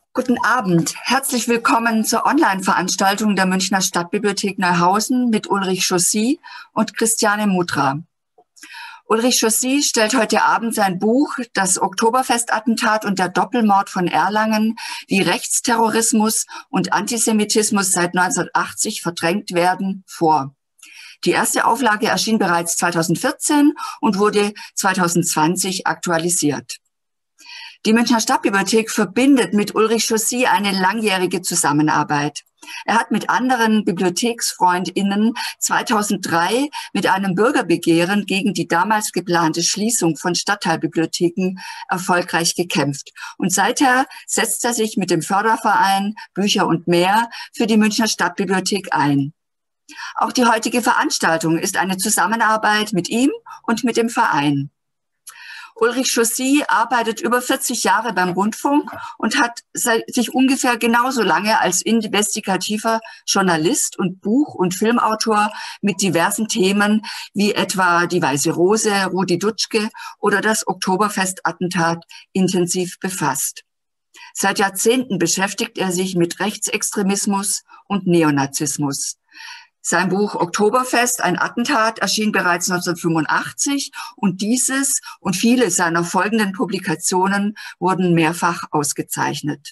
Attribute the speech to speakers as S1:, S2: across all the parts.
S1: Guten Abend. Herzlich willkommen zur Online-Veranstaltung der Münchner Stadtbibliothek Neuhausen mit Ulrich Chaussy und Christiane Mutra. Ulrich Chaussy stellt heute Abend sein Buch Das Oktoberfestattentat und der Doppelmord von Erlangen, wie Rechtsterrorismus und Antisemitismus seit 1980 verdrängt werden, vor. Die erste Auflage erschien bereits 2014 und wurde 2020 aktualisiert. Die Münchner Stadtbibliothek verbindet mit Ulrich Chaussy eine langjährige Zusammenarbeit. Er hat mit anderen BibliotheksfreundInnen 2003 mit einem Bürgerbegehren gegen die damals geplante Schließung von Stadtteilbibliotheken erfolgreich gekämpft. Und seither setzt er sich mit dem Förderverein Bücher und mehr für die Münchner Stadtbibliothek ein. Auch die heutige Veranstaltung ist eine Zusammenarbeit mit ihm und mit dem Verein. Ulrich Chaussy arbeitet über 40 Jahre beim Rundfunk und hat sich ungefähr genauso lange als investigativer Journalist und Buch- und Filmautor mit diversen Themen wie etwa die Weiße Rose, Rudi Dutschke oder das Oktoberfestattentat intensiv befasst. Seit Jahrzehnten beschäftigt er sich mit Rechtsextremismus und Neonazismus. Sein Buch Oktoberfest, ein Attentat, erschien bereits 1985 und dieses und viele seiner folgenden Publikationen wurden mehrfach ausgezeichnet.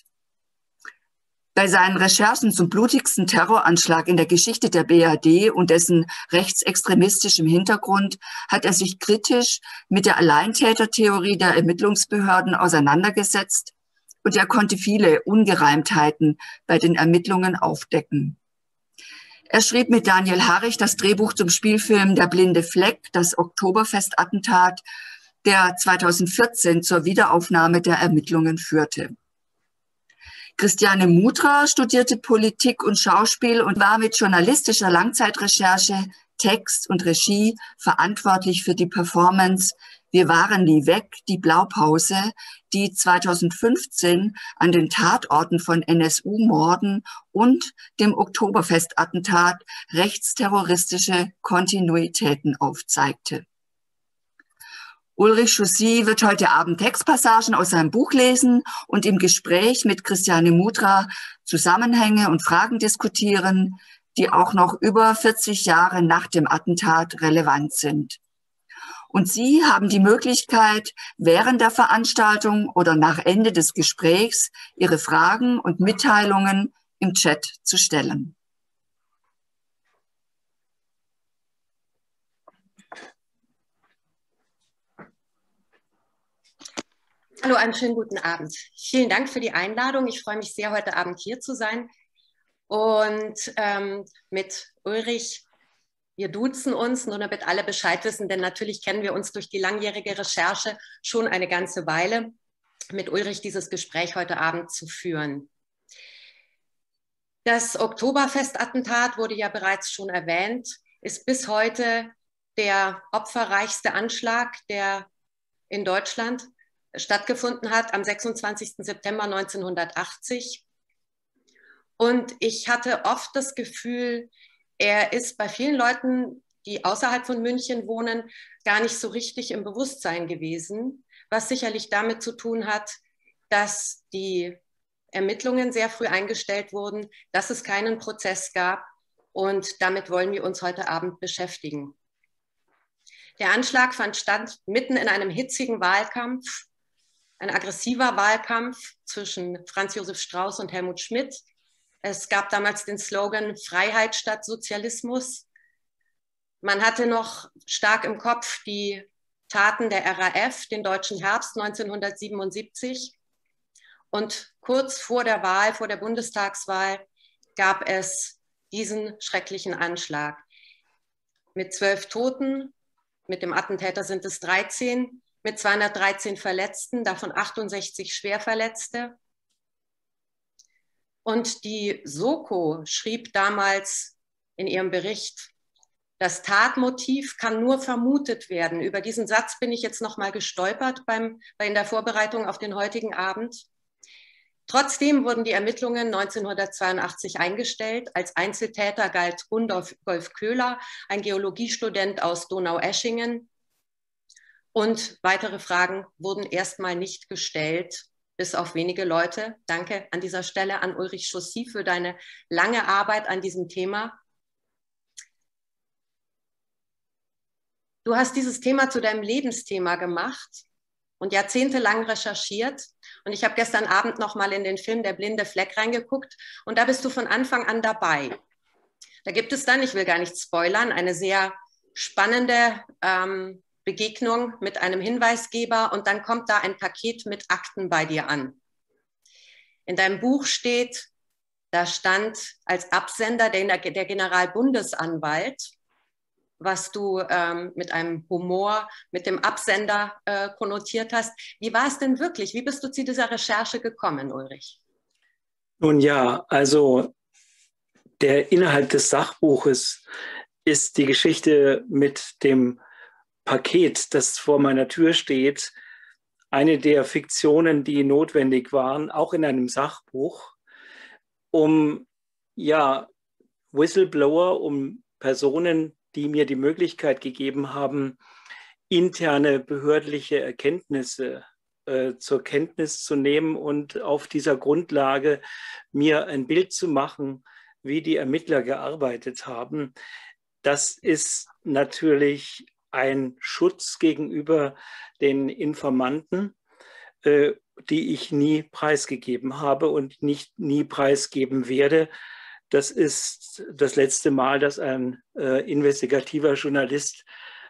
S1: Bei seinen Recherchen zum blutigsten Terroranschlag in der Geschichte der BRD und dessen rechtsextremistischem Hintergrund hat er sich kritisch mit der Alleintätertheorie der Ermittlungsbehörden auseinandergesetzt und er konnte viele Ungereimtheiten bei den Ermittlungen aufdecken. Er schrieb mit Daniel Harrich das Drehbuch zum Spielfilm Der blinde Fleck, das Oktoberfestattentat, der 2014 zur Wiederaufnahme der Ermittlungen führte. Christiane Mutra studierte Politik und Schauspiel und war mit journalistischer Langzeitrecherche, Text und Regie verantwortlich für die Performance Wir waren nie weg, die Blaupause, die 2015 an den Tatorten von NSU-Morden und dem Oktoberfestattentat rechtsterroristische Kontinuitäten aufzeigte. Ulrich Chaussy wird heute Abend Textpassagen aus seinem Buch lesen und im Gespräch mit Christiane Mutra Zusammenhänge und Fragen diskutieren, die auch noch über 40 Jahre nach dem Attentat relevant sind. Und Sie haben die Möglichkeit, während der Veranstaltung oder nach Ende des Gesprächs Ihre Fragen und Mitteilungen im Chat zu stellen.
S2: Hallo, einen schönen guten Abend. Vielen Dank für die Einladung. Ich freue mich sehr, heute Abend hier zu sein. Und mit Ulrich, wir duzen uns, nur damit alle Bescheid wissen, denn natürlich kennen wir uns durch die langjährige Recherche schon eine ganze Weile, mit Ulrich dieses Gespräch heute Abend zu führen. Das Oktoberfestattentat wurde ja bereits schon erwähnt, ist bis heute der opferreichste Anschlag, der in Deutschland stattgefunden hat, am 26. September 1980. Und ich hatte oft das Gefühl, er ist bei vielen Leuten, die außerhalb von München wohnen, gar nicht so richtig im Bewusstsein gewesen, was sicherlich damit zu tun hat, dass die Ermittlungen sehr früh eingestellt wurden, dass es keinen Prozess gab und damit wollen wir uns heute Abend beschäftigen. Der Anschlag fand statt mitten in einem hitzigen Wahlkampf, ein aggressiver Wahlkampf zwischen Franz Josef Strauß und Helmut Schmidt. Es gab damals den Slogan Freiheit statt Sozialismus. Man hatte noch stark im Kopf die Taten der RAF, den Deutschen Herbst 1977. Und kurz vor der Wahl, vor der Bundestagswahl, gab es diesen schrecklichen Anschlag. Mit 12 Toten, mit dem Attentäter sind es 13, mit 213 Verletzten, davon 68 Schwerverletzte. Und die Soko schrieb damals in ihrem Bericht, das Tatmotiv kann nur vermutet werden. Über diesen Satz bin ich jetzt noch mal gestolpert in der Vorbereitung auf den heutigen Abend. Trotzdem wurden die Ermittlungen 1982 eingestellt. Als Einzeltäter galt Gundolf Köhler, ein Geologiestudent aus Donaueschingen. Und weitere Fragen wurden erstmal nicht gestellt. bis auf wenige Leute. Danke an dieser Stelle an Ulrich Chaussy für deine lange Arbeit an diesem Thema. Du hast dieses Thema zu deinem Lebensthema gemacht und jahrzehntelang recherchiert. Und ich habe gestern Abend noch mal in den Film Der blinde Fleck reingeguckt und da bist du von Anfang an dabei. Da gibt es dann, ich will gar nicht spoilern, eine sehr spannende Begegnung mit einem Hinweisgeber und dann kommt da ein Paket mit Akten bei dir an. In deinem Buch steht, da stand als Absender der Generalbundesanwalt, was du mit einem Humor mit dem Absender konnotiert hast. Wie war es denn wirklich? Wie bist du zu dieser Recherche gekommen, Ulrich?
S3: Nun ja, also der Inhalt des Sachbuches ist die Geschichte mit dem Paket, das vor meiner Tür steht, eine der Fiktionen, die notwendig waren, auch in einem Sachbuch, um ja Whistleblower, um Personen, die mir die Möglichkeit gegeben haben, interne behördliche Erkenntnisse zur Kenntnis zu nehmen und auf dieser Grundlage mir ein Bild zu machen, wie die Ermittler gearbeitet haben. Das ist natürlich ein Schutz gegenüber den Informanten, die ich nie preisgegeben habe und nie preisgeben werde. Das ist das letzte Mal, dass ein investigativer Journalist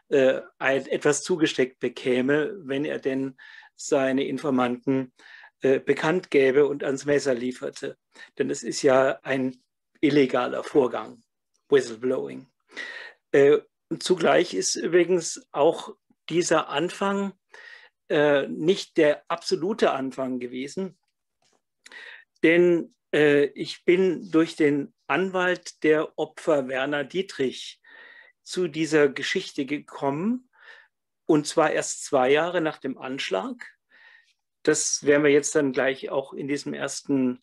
S3: etwas zugesteckt bekäme, wenn er denn seine Informanten bekannt gäbe und ans Messer lieferte. Denn es ist ja ein illegaler Vorgang, Whistleblowing. Zugleich ist übrigens auch dieser Anfang nicht der absolute Anfang gewesen, denn ich bin durch den Anwalt der Opfer Werner Dietrich zu dieser Geschichte gekommen, und zwar erst 2 Jahre nach dem Anschlag. Das werden wir jetzt dann gleich auch in diesem ersten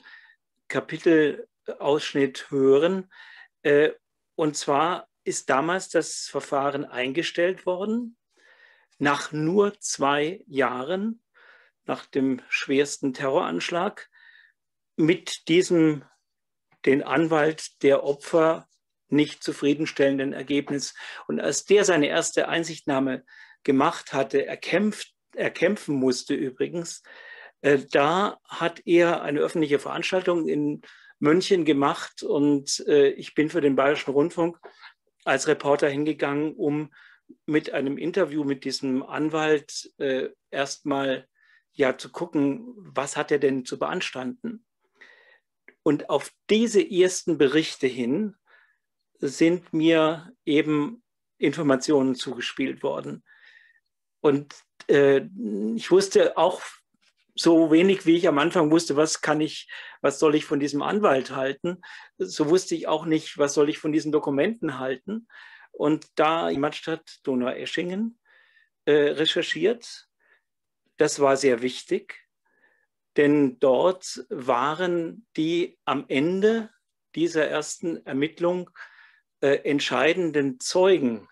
S3: Kapitelausschnitt hören. Und zwar ist damals das Verfahren eingestellt worden, nach nur 2 Jahren, nach dem schwersten Terroranschlag, mit diesem den Anwalt der Opfer nicht zufriedenstellenden Ergebnis. Und als der seine erste Einsichtnahme gemacht hatte, erkämpfen musste übrigens, da hat er eine öffentliche Veranstaltung in München gemacht und ich bin für den Bayerischen Rundfunk als Reporter hingegangen, um mit einem Interview mit diesem Anwalt erstmal ja zu gucken, was hat er denn zu beanstanden. Und auf diese ersten Berichte hin sind mir eben Informationen zugespielt worden. Und ich wusste auch so wenig, wie ich am Anfang wusste, was soll ich von diesem Anwalt halten, so wusste ich auch nicht, was soll ich von diesen Dokumenten halten. Und da Heimatstadt Donaueschingen recherchiert, das war sehr wichtig, denn dort waren die am Ende dieser ersten Ermittlung entscheidenden Zeugen.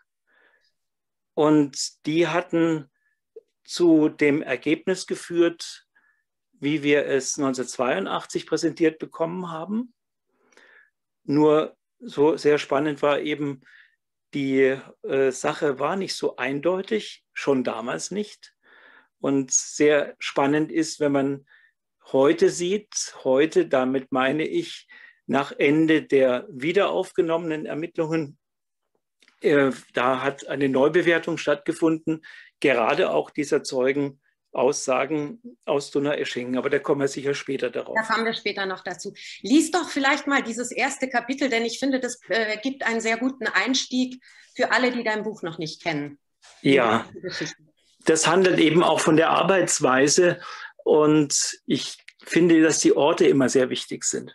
S3: Und die hatten zu dem Ergebnis geführt, wie wir es 1982 präsentiert bekommen haben. Nur so sehr spannend war eben, die Sache war nicht so eindeutig, schon damals nicht. Und sehr spannend ist, wenn man heute sieht, heute, damit meine ich, nach Ende der wiederaufgenommenen Ermittlungen, da hat eine Neubewertung stattgefunden, gerade auch dieser Zeugenaussagen aus Donaueschingen. Aber da kommen wir sicher später darauf.
S2: Da kommen wir später noch dazu. Lies doch vielleicht mal dieses erste Kapitel, denn ich finde, das gibt einen sehr guten Einstieg für alle, die dein Buch noch nicht kennen.
S3: Ja, das handelt eben auch von der Arbeitsweise und ich finde, dass die Orte immer sehr wichtig sind.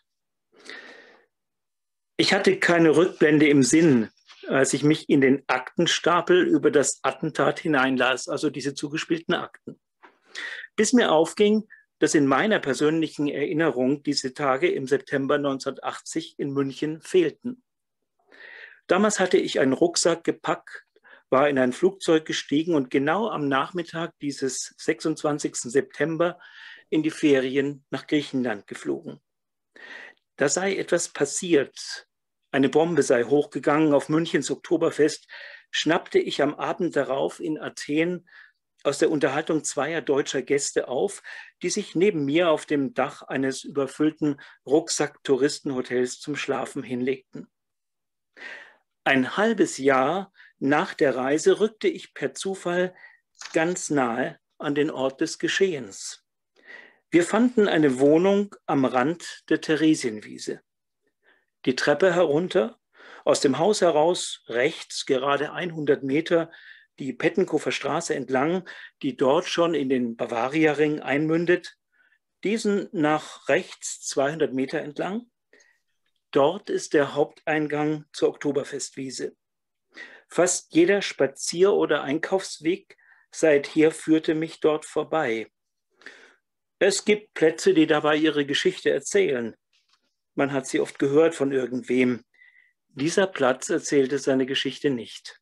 S3: Ich hatte keine Rückblende im Sinn, als ich mich in den Aktenstapel über das Attentat hineinlas, also diese zugespielten Akten. Bis mir aufging, dass in meiner persönlichen Erinnerung diese Tage im September 1980 in München fehlten. Damals hatte ich einen Rucksack gepackt, war in ein Flugzeug gestiegen und genau am Nachmittag dieses 26. September in die Ferien nach Griechenland geflogen. Da sei etwas passiert. Eine Bombe sei hochgegangen auf Münchens Oktoberfest, schnappte ich am Abend darauf in Athen aus der Unterhaltung zweier deutscher Gäste auf, die sich neben mir auf dem Dach eines überfüllten Rucksack-Touristenhotels zum Schlafen hinlegten. Ein halbes Jahr nach der Reise rückte ich per Zufall ganz nahe an den Ort des Geschehens. Wir fanden eine Wohnung am Rand der Theresienwiese. Die Treppe herunter, aus dem Haus heraus, rechts gerade 100 Meter, die Pettenkofer Straße entlang, die dort schon in den Bavaria-Ring einmündet, diesen nach rechts 200 Meter entlang. Dort ist der Haupteingang zur Oktoberfestwiese. Fast jeder Spazier- oder Einkaufsweg seither führte mich dort vorbei. Es gibt Plätze, die dabei ihre Geschichte erzählen. Man hat sie oft gehört von irgendwem. Dieser Platz erzählte seine Geschichte nicht.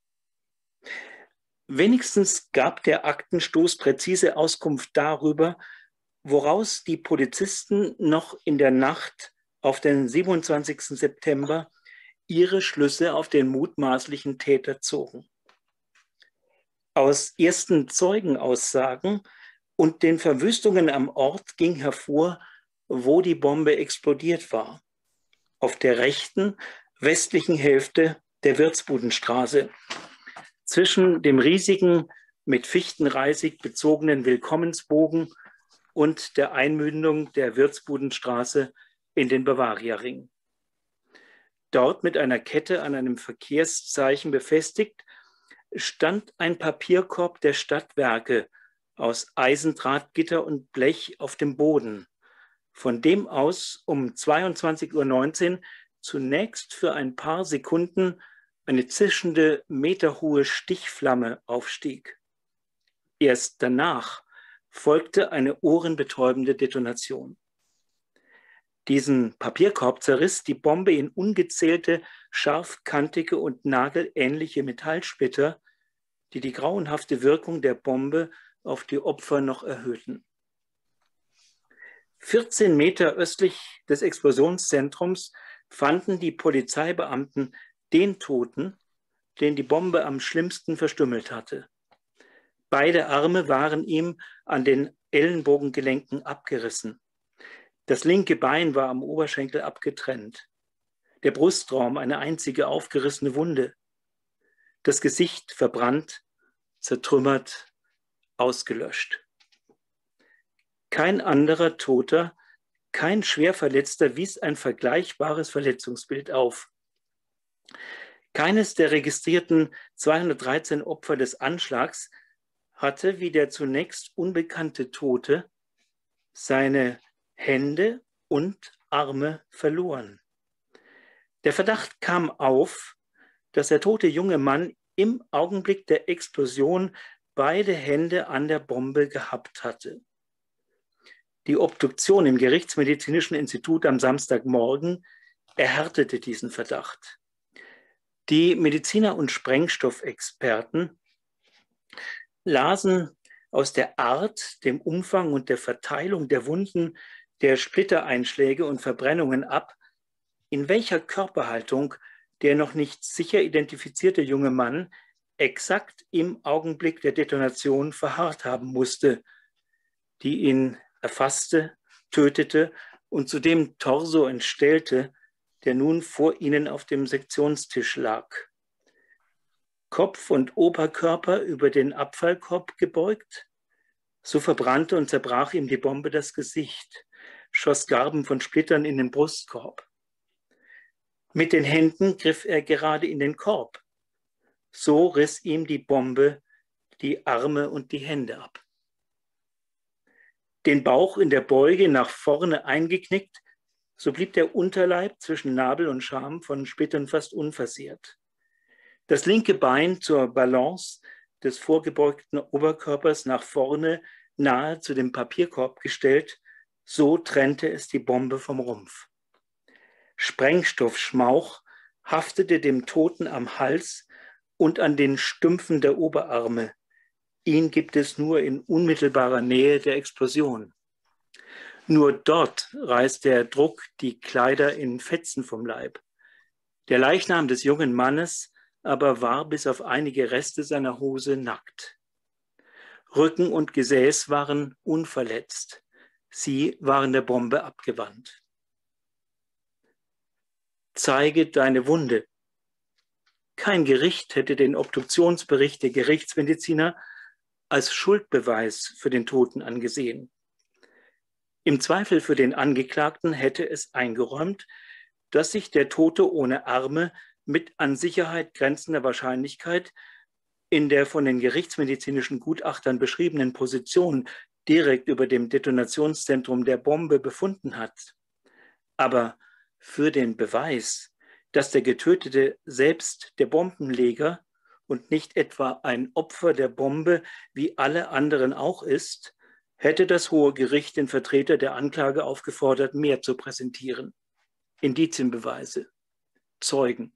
S3: Wenigstens gab der Aktenstoß präzise Auskunft darüber, woraus die Polizisten noch in der Nacht auf den 27. September ihre Schlüsse auf den mutmaßlichen Täter zogen. Aus ersten Zeugenaussagen und den Verwüstungen am Ort ging hervor, wo die Bombe explodiert war. Auf der rechten, westlichen Hälfte der Wirtsbudenstraße, zwischen dem riesigen, mit Fichtenreisig bezogenen Willkommensbogen und der Einmündung der Wirtsbudenstraße in den Bavaria-Ring. Dort mit einer Kette an einem Verkehrszeichen befestigt, stand ein Papierkorb der Stadtwerke aus Eisendrahtgitter und Blech auf dem Boden, von dem aus um 22:19 Uhr zunächst für ein paar Sekunden eine zischende, meterhohe Stichflamme aufstieg. Erst danach folgte eine ohrenbetäubende Detonation. Diesen Papierkorb zerriss die Bombe in ungezählte, scharfkantige und nagelähnliche Metallsplitter, die die grauenhafte Wirkung der Bombe auf die Opfer noch erhöhten. 14 Meter östlich des Explosionszentrums fanden die Polizeibeamten den Toten, den die Bombe am schlimmsten verstümmelt hatte. Beide Arme waren ihm an den Ellenbogengelenken abgerissen. Das linke Bein war am Oberschenkel abgetrennt. Der Brustraum eine einzige aufgerissene Wunde. Das Gesicht verbrannt, zertrümmert, ausgelöscht. Kein anderer Toter, kein Schwerverletzter wies ein vergleichbares Verletzungsbild auf. Keines der registrierten 213 Opfer des Anschlags hatte, wie der zunächst unbekannte Tote, seine Hände und Arme verloren. Der Verdacht kam auf, dass der tote junge Mann im Augenblick der Explosion beide Hände an der Bombe gehabt hatte. Die Obduktion im Gerichtsmedizinischen Institut am Samstagmorgen erhärtete diesen Verdacht. Die Mediziner und Sprengstoffexperten lasen aus der Art, dem Umfang und der Verteilung der Wunden, der Splittereinschläge und Verbrennungen ab, in welcher Körperhaltung der noch nicht sicher identifizierte junge Mann exakt im Augenblick der Detonation verharrt haben musste, die ihn erfasste, tötete und zu dem Torso entstellte, der nun vor ihnen auf dem Sektionstisch lag. Kopf und Oberkörper über den Abfallkorb gebeugt, so verbrannte und zerbrach ihm die Bombe das Gesicht, schoss Garben von Splittern in den Brustkorb. Mit den Händen griff er gerade in den Korb. So riss ihm die Bombe die Arme und die Hände ab. Den Bauch in der Beuge nach vorne eingeknickt, so blieb der Unterleib zwischen Nabel und Scham von Splittern fast unversehrt. Das linke Bein zur Balance des vorgebeugten Oberkörpers nach vorne nahe zu dem Papierkorb gestellt, so trennte es die Bombe vom Rumpf. Sprengstoffschmauch haftete dem Toten am Hals und an den Stümpfen der Oberarme. Ihn gibt es nur in unmittelbarer Nähe der Explosion. Nur dort reißt der Druck die Kleider in Fetzen vom Leib. Der Leichnam des jungen Mannes aber war bis auf einige Reste seiner Hose nackt. Rücken und Gesäß waren unverletzt. Sie waren der Bombe abgewandt. Zeige deine Wunde. Kein Gericht hätte den Obduktionsbericht der Gerichtsmediziner als Schuldbeweis für den Toten angesehen. Im Zweifel für den Angeklagten hätte es eingeräumt, dass sich der Tote ohne Arme mit an Sicherheit grenzender Wahrscheinlichkeit in der von den gerichtsmedizinischen Gutachtern beschriebenen Position direkt über dem Detonationszentrum der Bombe befunden hat. Aber für den Beweis, dass der Getötete selbst der Bombenleger und nicht etwa ein Opfer der Bombe wie alle anderen auch ist, hätte das Hohe Gericht den Vertreter der Anklage aufgefordert, mehr zu präsentieren. Indizienbeweise, Zeugen.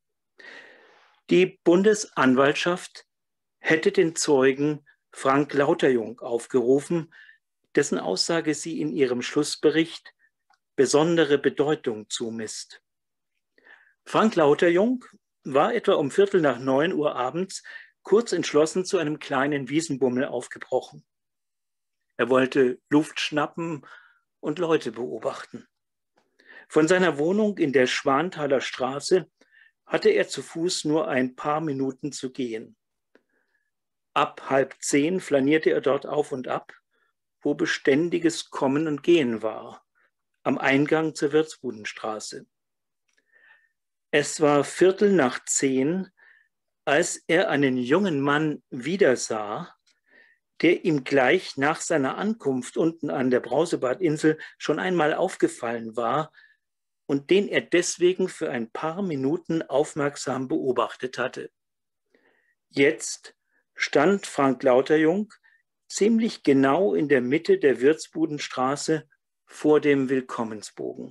S3: Die Bundesanwaltschaft hätte den Zeugen Frank Lauterjung aufgerufen, dessen Aussage sie in ihrem Schlussbericht besondere Bedeutung zumisst. Frank Lauterjung war etwa um 8:45 abends kurz entschlossen zu einem kleinen Wiesenbummel aufgebrochen. Er wollte Luft schnappen und Leute beobachten. Von seiner Wohnung in der Schwanthaler Straße hatte er zu Fuß nur ein paar Minuten zu gehen. Ab 9:30 flanierte er dort auf und ab, wo beständiges Kommen und Gehen war, am Eingang zur Wirtsbudenstraße. Es war 9:15, als er einen jungen Mann wiedersah, der ihm gleich nach seiner Ankunft unten an der Brausebadinsel schon einmal aufgefallen war und den er deswegen für ein paar Minuten aufmerksam beobachtet hatte. Jetzt stand Frank Lauterjung ziemlich genau in der Mitte der Wirtsbudenstraße vor dem Willkommensbogen.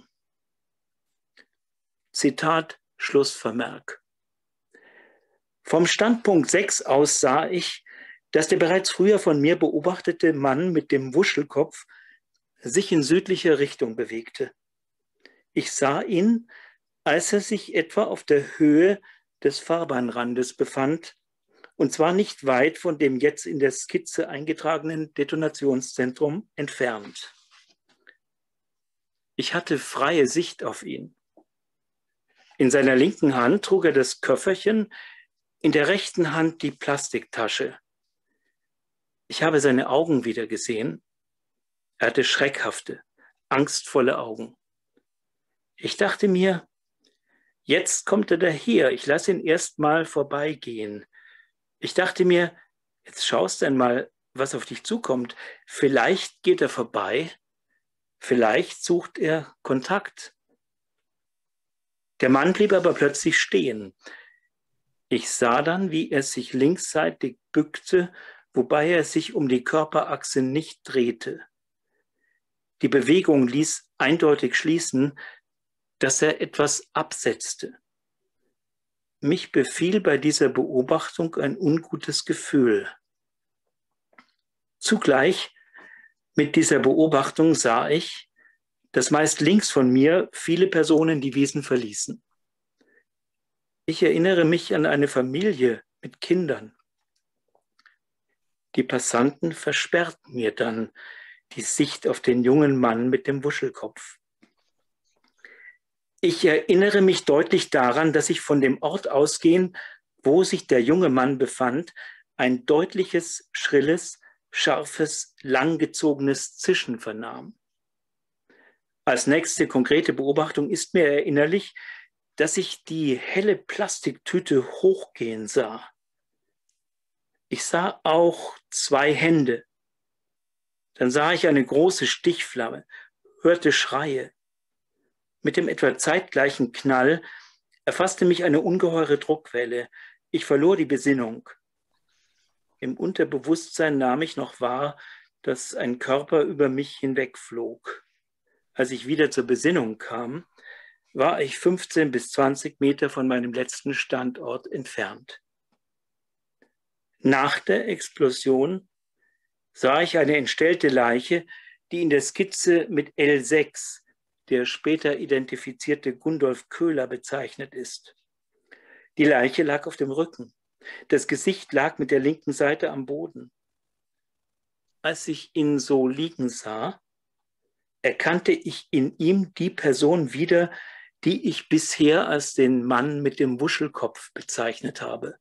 S3: Zitat Schlussvermerk. Vom Standpunkt 6 aus sah ich, dass der bereits früher von mir beobachtete Mann mit dem Wuschelkopf sich in südlicher Richtung bewegte. Ich sah ihn, als er sich etwa auf der Höhe des Fahrbahnrandes befand, und zwar nicht weit von dem jetzt in der Skizze eingetragenen Detonationszentrum entfernt. Ich hatte freie Sicht auf ihn. In seiner linken Hand trug er das Köfferchen, in der rechten Hand die Plastiktasche. Ich habe seine Augen wieder gesehen. Er hatte schreckhafte, angstvolle Augen. Ich dachte mir, jetzt kommt er daher, ich lasse ihn erst mal vorbeigehen. Ich dachte mir, jetzt schaust du einmal, was auf dich zukommt. Vielleicht geht er vorbei, vielleicht sucht er Kontakt. Der Mann blieb aber plötzlich stehen. Ich sah dann, wie er sich linksseitig bückte, wobei er sich um die Körperachse nicht drehte. Die Bewegung ließ eindeutig schließen, dass er etwas absetzte. Mich befiel bei dieser Beobachtung ein ungutes Gefühl. Zugleich mit dieser Beobachtung sah ich, dass meist links von mir viele Personen die Wiesen verließen. Ich erinnere mich an eine Familie mit Kindern. Die Passanten versperrten mir dann die Sicht auf den jungen Mann mit dem Wuschelkopf. Ich erinnere mich deutlich daran, dass ich von dem Ort ausgehend, wo sich der junge Mann befand, ein deutliches, schrilles, scharfes, langgezogenes Zischen vernahm. Als nächste konkrete Beobachtung ist mir erinnerlich, dass ich die helle Plastiktüte hochgehen sah. Ich sah auch 2 Hände. Dann sah ich eine große Stichflamme, hörte Schreie. Mit dem etwa zeitgleichen Knall erfasste mich eine ungeheure Druckwelle. Ich verlor die Besinnung. Im Unterbewusstsein nahm ich noch wahr, dass ein Körper über mich hinwegflog. Als ich wieder zur Besinnung kam, war ich 15 bis 20 Meter von meinem letzten Standort entfernt. Nach der Explosion sah ich eine entstellte Leiche, die in der Skizze mit L6, der später identifizierte Gundolf Köhler, bezeichnet ist. Die Leiche lag auf dem Rücken. Das Gesicht lag mit der linken Seite am Boden. Als ich ihn so liegen sah, erkannte ich in ihm die Person wieder, die ich bisher als den Mann mit dem Wuschelkopf bezeichnet habe.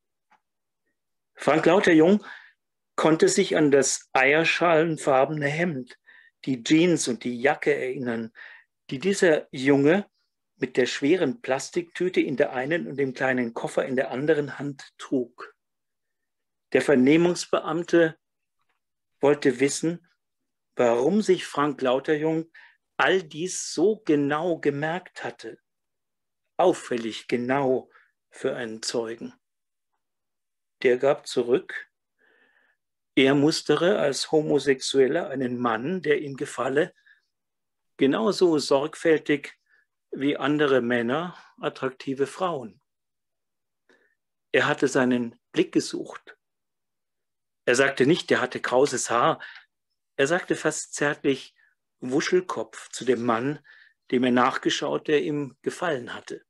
S3: Frank Lauterjung konnte sich an das eierschalenfarbene Hemd, die Jeans und die Jacke erinnern, die dieser Junge mit der schweren Plastiktüte in der einen und dem kleinen Koffer in der anderen Hand trug. Der Vernehmungsbeamte wollte wissen, warum sich Frank Lauterjung all dies so genau gemerkt hatte. Auffällig genau für einen Zeugen. Der gab zurück, er mustere als Homosexueller einen Mann, der ihm gefalle, genauso sorgfältig wie andere Männer attraktive Frauen. Er hatte seinen Blick gesucht. Er sagte nicht, der hatte krauses Haar. Er sagte fast zärtlich Wuschelkopf zu dem Mann, dem er nachgeschaut, der ihm gefallen hatte.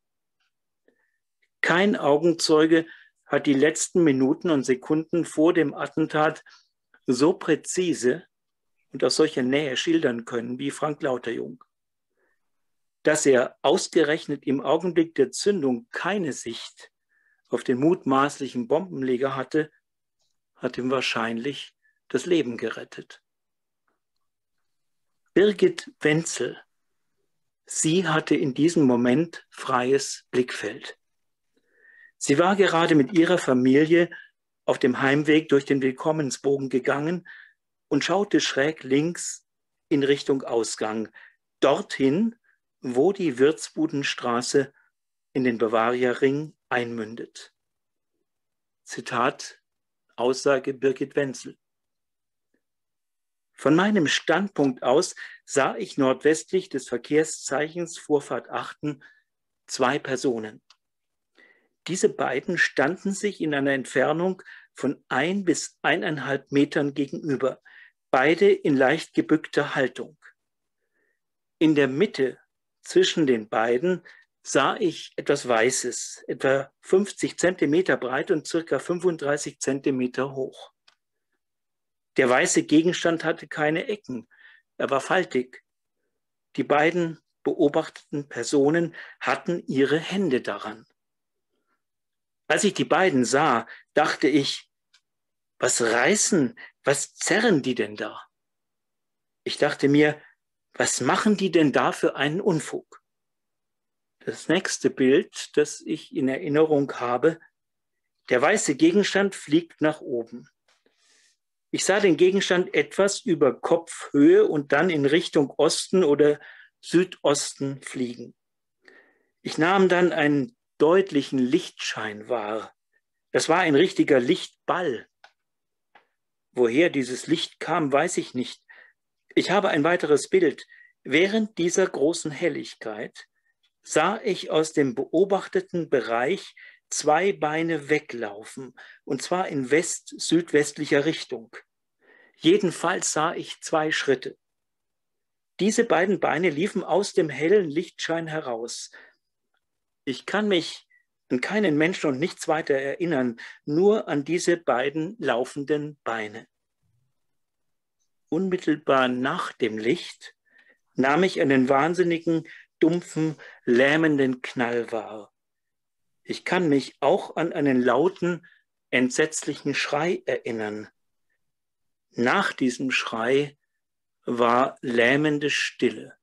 S3: Kein Augenzeuge hat die letzten Minuten und Sekunden vor dem Attentat so präzise und aus solcher Nähe schildern können wie Frank Lauterjung. Dass er ausgerechnet im Augenblick der Zündung keine Sicht auf den mutmaßlichen Bombenleger hatte, hat ihm wahrscheinlich das Leben gerettet. Birgit Wenzel, sie hatte in diesem Moment freies Blickfeld. Sie war gerade mit ihrer Familie auf dem Heimweg durch den Willkommensbogen gegangen und schaute schräg links in Richtung Ausgang, dorthin, wo die Würzbudenstraße in den Bavaria-Ring einmündet. Zitat, Aussage Birgit Wenzel. Von meinem Standpunkt aus sah ich nordwestlich des Verkehrszeichens Vorfahrt Achten 2 Personen. Diese beiden standen sich in einer Entfernung von 1 bis 1,5 Metern gegenüber, beide in leicht gebückter Haltung. In der Mitte zwischen den beiden sah ich etwas Weißes, etwa 50 Zentimeter breit und circa 35 Zentimeter hoch. Der weiße Gegenstand hatte keine Ecken, er war faltig. Die beiden beobachteten Personen hatten ihre Hände daran. Als ich die beiden sah, dachte ich, was reißen, was zerren die denn da? Ich dachte mir, was machen die denn da für einen Unfug? Das nächste Bild, das ich in Erinnerung habe, der weiße Gegenstand fliegt nach oben. Ich sah den Gegenstand etwas über Kopfhöhe und dann in Richtung Osten oder Südosten fliegen. Ich nahm dann einen deutlichen Lichtschein wahr. Das war ein richtiger Lichtball. Woher dieses Licht kam, weiß ich nicht. Ich habe ein weiteres Bild. Während dieser großen Helligkeit sah ich aus dem beobachteten Bereich 2 Beine weglaufen, und zwar in west-südwestlicher Richtung. Jedenfalls sah ich 2 Schritte. Diese beiden Beine liefen aus dem hellen Lichtschein heraus. Ich kann mich an keinen Menschen und nichts weiter erinnern, nur an diese beiden laufenden Beine. Unmittelbar nach dem Licht nahm ich einen wahnsinnigen, dumpfen, lähmenden Knall wahr. Ich kann mich auch an einen lauten, entsetzlichen Schrei erinnern. Nach diesem Schrei war lähmende Stille.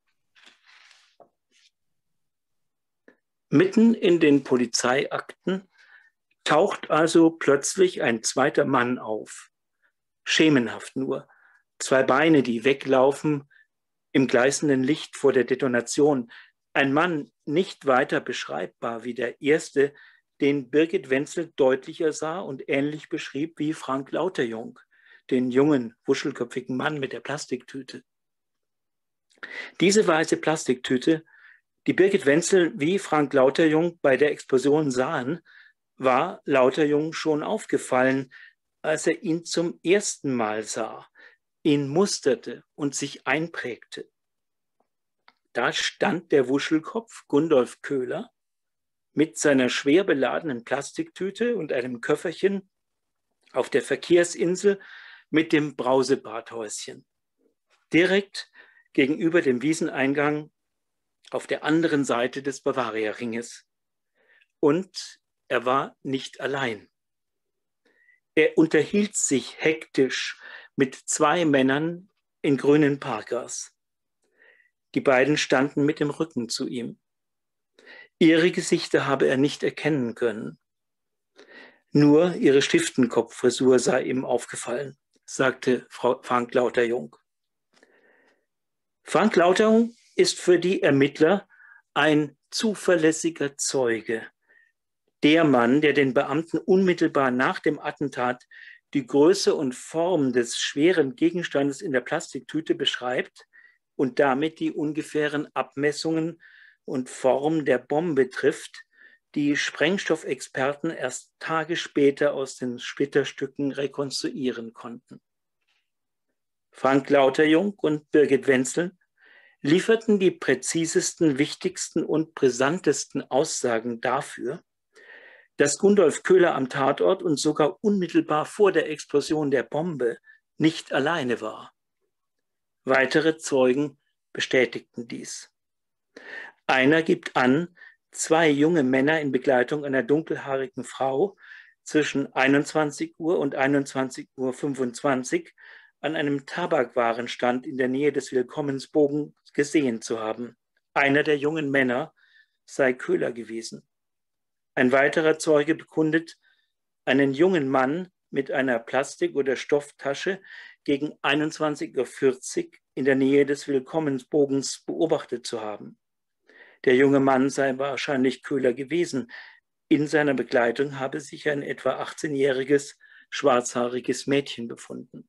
S3: Mitten in den Polizeiakten taucht also plötzlich ein zweiter Mann auf. Schemenhaft nur. 2 Beine, die weglaufen im gleißenden Licht vor der Detonation. Ein Mann nicht weiter beschreibbar wie der erste, den Birgit Wenzel deutlicher sah und ähnlich beschrieb wie Frank Lauterjung, den jungen, wuschelköpfigen Mann mit der Plastiktüte. Diese weiße Plastiktüte, die Birgit Wenzel wie Frank Lauterjung bei der Explosion sahen, war Lauterjung schon aufgefallen, als er ihn zum ersten Mal sah. ihn musterte und sich einprägte. Da stand der Wuschelkopf Gundolf Köhler mit seiner schwer beladenen Plastiktüte und einem Köfferchen auf der Verkehrsinsel mit dem Brausebadhäuschen, direkt gegenüber dem Wieseneingang auf der anderen Seite des Bavaria-Ringes. Und er war nicht allein. Er unterhielt sich hektisch mit 2 Männern in grünen Parkas. Die beiden standen mit dem Rücken zu ihm. Ihre Gesichter habe er nicht erkennen können. Nur ihre Stiftenkopffrisur sei ihm aufgefallen, sagte Frank Lauterjung. Frank Lauterjung ist für die Ermittler ein zuverlässiger Zeuge. Der Mann, der den Beamten unmittelbar nach dem Attentat die Größe und Form des schweren Gegenstandes in der Plastiktüte beschreibt und damit die ungefähren Abmessungen und Form der Bombe trifft, die Sprengstoffexperten erst Tage später aus den Splitterstücken rekonstruieren konnten. Frank Lauterjung und Birgit Wenzel lieferten die präzisesten, wichtigsten und brisantesten Aussagen dafür, dass Gundolf Köhler am Tatort und sogar unmittelbar vor der Explosion der Bombe nicht alleine war. Weitere Zeugen bestätigten dies. Einer gibt an, 2 junge Männer in Begleitung einer dunkelhaarigen Frau zwischen 21 Uhr und 21:25 Uhr an einem Tabakwarenstand in der Nähe des Willkommensbogens gesehen zu haben. Einer der jungen Männer sei Köhler gewesen. Ein weiterer Zeuge bekundet, einen jungen Mann mit einer Plastik- oder Stofftasche gegen 21:40 Uhr in der Nähe des Willkommensbogens beobachtet zu haben. Der junge Mann sei wahrscheinlich Köhler gewesen. In seiner Begleitung habe sich ein etwa 18-jähriges, schwarzhaariges Mädchen befunden.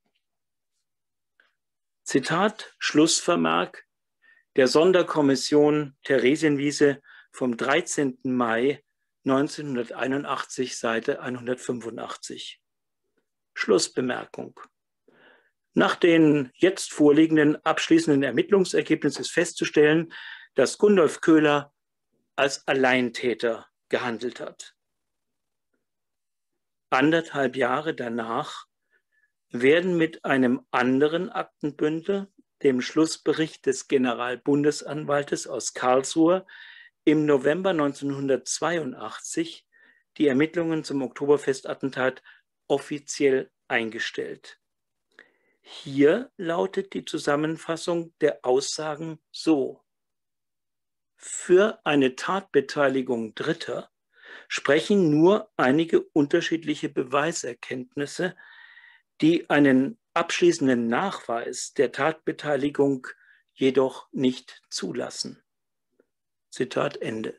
S3: Zitat, Schlussvermerk der Sonderkommission Theresienwiese vom 13. Mai 1981, Seite 185. Schlussbemerkung. Nach den jetzt vorliegenden abschließenden Ermittlungsergebnissen ist festzustellen, dass Gundolf Köhler als Alleintäter gehandelt hat. 1,5 Jahre danach werden mit einem anderen Aktenbündel, dem Schlussbericht des Generalbundesanwaltes aus Karlsruhe, im November 1982 die Ermittlungen zum Oktoberfestattentat offiziell eingestellt. Hier lautet die Zusammenfassung der Aussagen so: Für eine Tatbeteiligung Dritter sprechen nur einige unterschiedliche Beweiserkenntnisse, die einen abschließenden Nachweis der Tatbeteiligung jedoch nicht zulassen. Zitat Ende.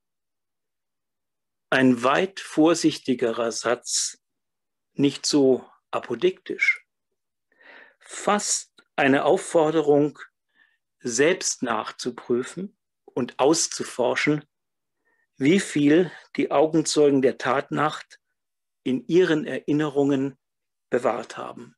S3: Ein weit vorsichtigerer Satz, nicht so apodiktisch. Fast eine Aufforderung, selbst nachzuprüfen und auszuforschen, wie viel die Augenzeugen der Tatnacht in ihren Erinnerungen bewahrt haben.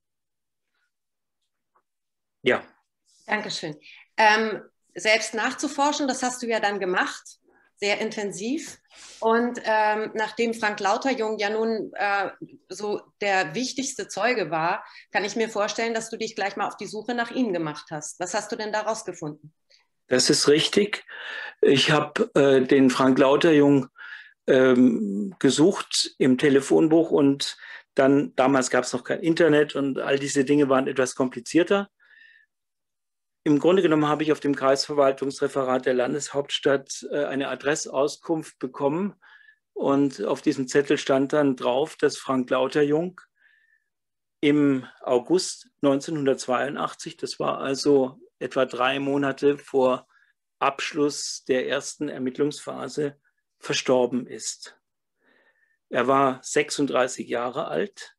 S3: Ja.
S2: Dankeschön. Selbst nachzuforschen, das hast du ja dann gemacht, sehr intensiv. Und nachdem Frank Lauterjung ja nun so der wichtigste Zeuge war, kann ich mir vorstellen, dass du dich gleich mal auf die Suche nach ihm gemacht hast. Was hast du denn daraus gefunden?
S3: Das ist richtig. Ich habe den Frank Lauterjung gesucht im Telefonbuch und dann, damals gab es noch kein Internet und all diese Dinge waren etwas komplizierter. Im Grunde genommen habe ich auf dem Kreisverwaltungsreferat der Landeshauptstadt eine Adressauskunft bekommen und auf diesem Zettel stand dann drauf, dass Frank Lauterjung im August 1982, das war also etwa 3 Monate vor Abschluss der ersten Ermittlungsphase, verstorben ist. Er war 36 Jahre alt.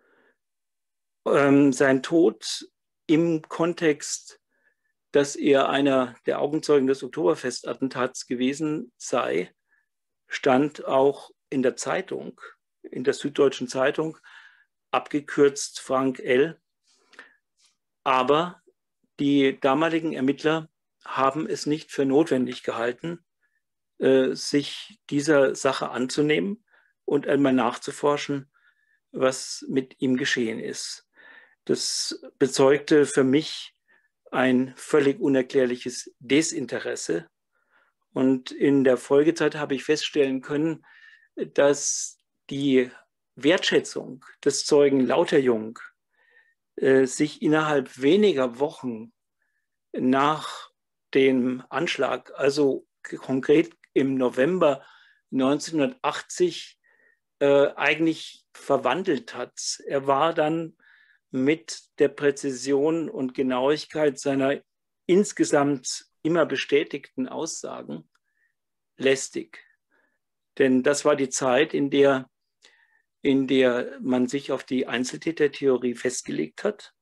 S3: Sein Tod im Kontext, dass er einer der Augenzeugen des Oktoberfestattentats gewesen sei, stand auch in der Zeitung, in der Süddeutschen Zeitung, abgekürzt Frank L., Aber die damaligen Ermittler haben es nicht für notwendig gehalten, sich dieser Sache anzunehmen und einmal nachzuforschen, was mit ihm geschehen ist. Das bezeugte für mich ein völlig unerklärliches Desinteresse. Und in der Folgezeit habe ich feststellen können, dass die Wertschätzung des Zeugen Lauterjung sich innerhalb weniger Wochen nach dem Anschlag, also konkret im November 1980, eigentlich verwandelt hat. Er war dann mit der Präzision und Genauigkeit seiner insgesamt immer bestätigten Aussagen lästig. Denn das war die Zeit, in der man sich auf die Einzeltätertheorie festgelegt hat.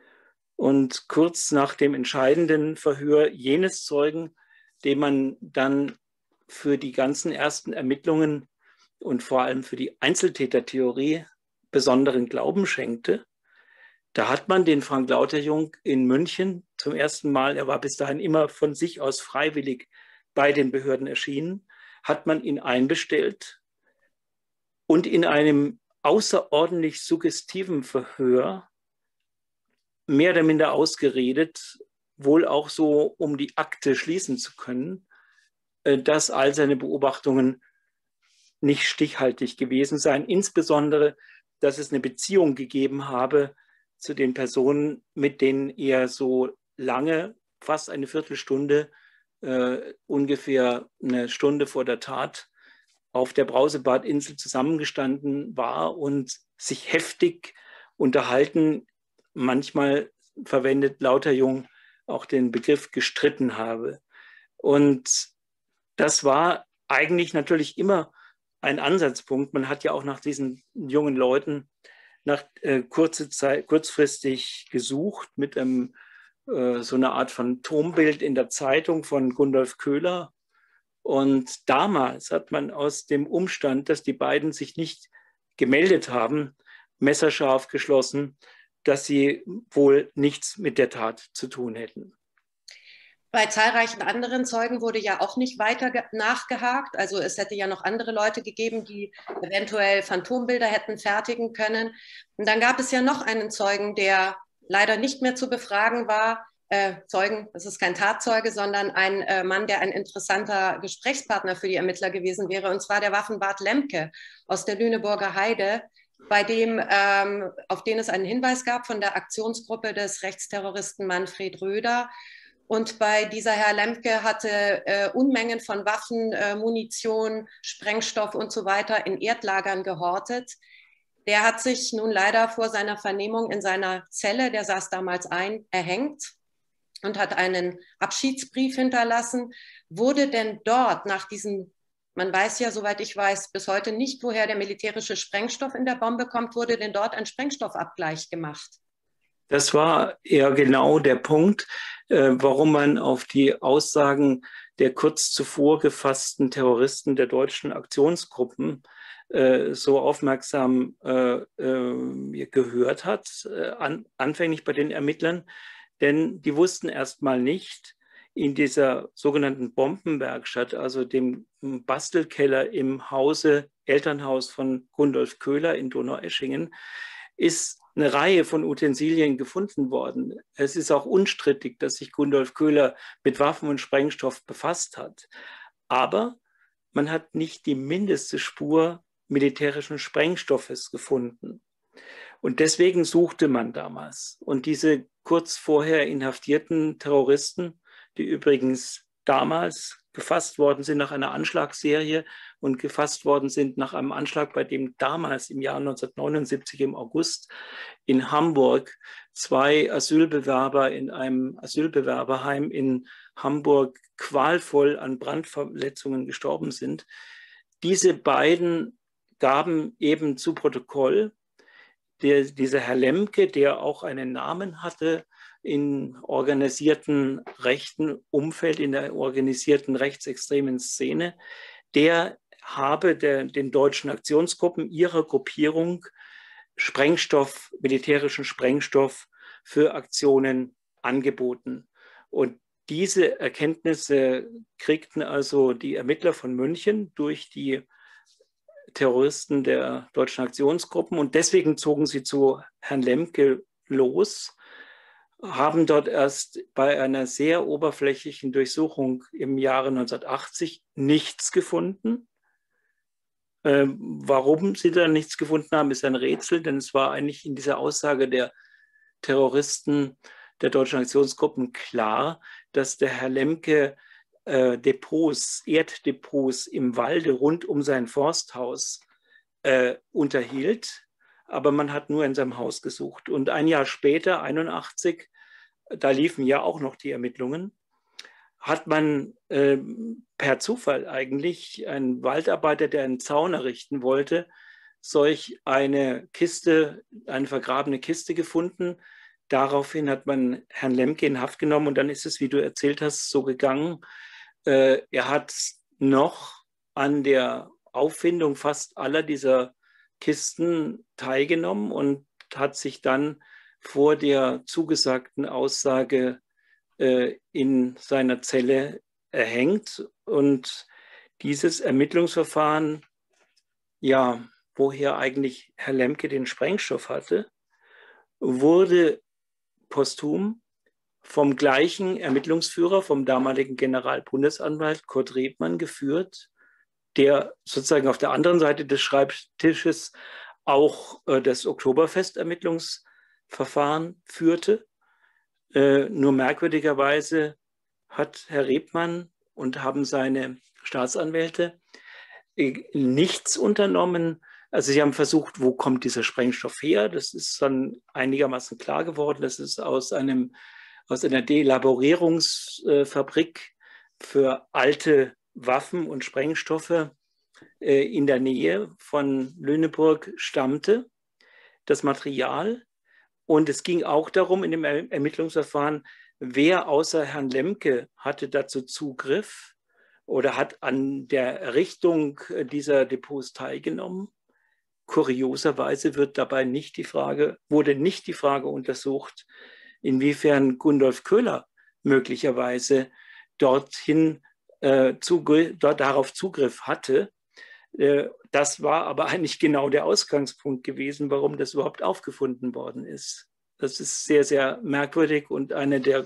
S3: Und kurz nach dem entscheidenden Verhör jenes Zeugen, dem man dann für die ganzen ersten Ermittlungen und vor allem für die Einzeltätertheorie besonderen Glauben schenkte, da hat man den Frank Lauterjung in München zum ersten Mal, er war bis dahin immer von sich aus freiwillig bei den Behörden erschienen, hat man ihn einbestellt und in einem außerordentlich suggestiven Verhör mehr oder minder ausgeredet, wohl auch so, um die Akte schließen zu können, dass all seine Beobachtungen nicht stichhaltig gewesen seien, insbesondere, dass es eine Beziehung gegeben habe zu den Personen, mit denen er so lange, fast eine Viertelstunde, ungefähr eine Stunde vor der Tat, auf der Brausebadinsel zusammengestanden war und sich heftig unterhalten, manchmal verwendet Lauterjung auch den Begriff gestritten habe. Und das war eigentlich natürlich immer ein Ansatzpunkt. Man hat ja auch nach diesen jungen Leuten kurzfristig gesucht mit so einer Art Phantombild in der Zeitung von Gundolf Köhler. Und damals hat man aus dem Umstand, dass die beiden sich nicht gemeldet haben, messerscharf geschlossen, dass sie wohl nichts mit der Tat zu tun hätten.
S2: Bei zahlreichen anderen Zeugen wurde ja auch nicht weiter nachgehakt. Also es hätte ja noch andere Leute gegeben, die eventuell Phantombilder hätten fertigen können. Und dann gab es ja noch einen Zeugen, der leider nicht mehr zu befragen war. Zeugen, das ist kein Tatzeuge, sondern ein Mann, der ein interessanter Gesprächspartner für die Ermittler gewesen wäre, und zwar der Waffenwart Lemke aus der Lüneburger Heide, bei dem, auf den es einen Hinweis gab von der Aktionsgruppe des Rechtsterroristen Manfred Röder. Und bei dieser Herr Lemke hatte Unmengen von Waffen, Munition, Sprengstoff und so weiter in Erdlagern gehortet. Der hat sich nun leider vor seiner Vernehmung in seiner Zelle, der saß damals erhängt und hat einen Abschiedsbrief hinterlassen. Wurde denn dort nach diesem, man weiß ja, soweit ich weiß, bis heute nicht, woher der militärische Sprengstoff in der Bombe kommt, wurde denn dort ein Sprengstoffabgleich gemacht?
S3: Das war ja genau der Punkt, warum man auf die Aussagen der kurz zuvor gefassten Terroristen der deutschen Aktionsgruppen so aufmerksam gehört hat, anfänglich bei den Ermittlern. Denn die wussten erstmal nicht, in dieser sogenannten Bombenwerkstatt, also dem Bastelkeller im Elternhaus von Gundolf Köhler in Donaueschingen, ist eine Reihe von Utensilien gefunden worden. Es ist auch unstrittig, dass sich Gundolf Köhler mit Waffen und Sprengstoff befasst hat. Aber man hat nicht die mindeste Spur militärischen Sprengstoffes gefunden. Und deswegen suchte man damals. Und diese kurz vorher inhaftierten Terroristen, die übrigens damals gefasst worden sind nach einer Anschlagsserie und gefasst worden sind nach einem Anschlag, bei dem damals im Jahr 1979 im August in Hamburg 2 Asylbewerber in einem Asylbewerberheim in Hamburg qualvoll an Brandverletzungen gestorben sind. Diese beiden gaben eben zu Protokoll, dieser Herr Lemke, der auch einen Namen hatte im organisierten rechten Umfeld, in der organisierten rechtsextremen Szene, der habe den deutschen Aktionsgruppen ihrer Gruppierung militärischen Sprengstoff für Aktionen angeboten. Und diese Erkenntnisse kriegten also die Ermittler von München durch die Terroristen der deutschen Aktionsgruppen. Und deswegen zogen sie zu Herrn Lemke los, haben dort erst bei einer sehr oberflächlichen Durchsuchung im Jahre 1980 nichts gefunden. Warum sie da nichts gefunden haben, ist ein Rätsel, denn es war eigentlich in dieser Aussage der Terroristen der deutschen Aktionsgruppen klar, dass der Herr Lemke Erddepots im Walde rund um sein Forsthaus unterhielt, aber man hat nur in seinem Haus gesucht. Und ein Jahr später, 1981, da liefen ja auch noch die Ermittlungen, hat man per Zufall eigentlich einen Waldarbeiter, der einen Zaun errichten wollte, solch eine Kiste, eine vergrabene Kiste gefunden. Daraufhin hat man Herrn Lemke in Haft genommen und dann ist es, wie du erzählt hast, so gegangen. Er hat noch an der Auffindung fast aller dieser Kisten teilgenommen und hat sich dann vor der zugesagten Aussage in seiner Zelle erhängt. Und dieses Ermittlungsverfahren, ja, woher eigentlich Herr Lemke den Sprengstoff hatte, wurde posthum vom gleichen Ermittlungsführer, vom damaligen Generalbundesanwalt Kurt Rebmann geführt, der sozusagen auf der anderen Seite des Schreibtisches auch das Oktoberfest-Ermittlungsverfahren führte. Nur merkwürdigerweise hat Herr Rebmann und haben seine Staatsanwälte nichts unternommen. Also sie haben versucht, wo kommt dieser Sprengstoff her? Das ist dann einigermaßen klar geworden. Das ist aus einer Delaborierungsfabrik für alte Waffen und Sprengstoffe in der Nähe von Lüneburg stammte, das Material. Und es ging auch darum, in dem Ermittlungsverfahren, wer außer Herrn Lemke hatte dazu Zugriff oder hat an der Errichtung dieser Depots teilgenommen. Kurioserweise wurde nicht die Frage untersucht, inwiefern Gundolf Köhler möglicherweise darauf Zugriff hatte. Das war aber eigentlich genau der Ausgangspunkt gewesen, warum das überhaupt aufgefunden worden ist. Das ist sehr, sehr merkwürdig und eine der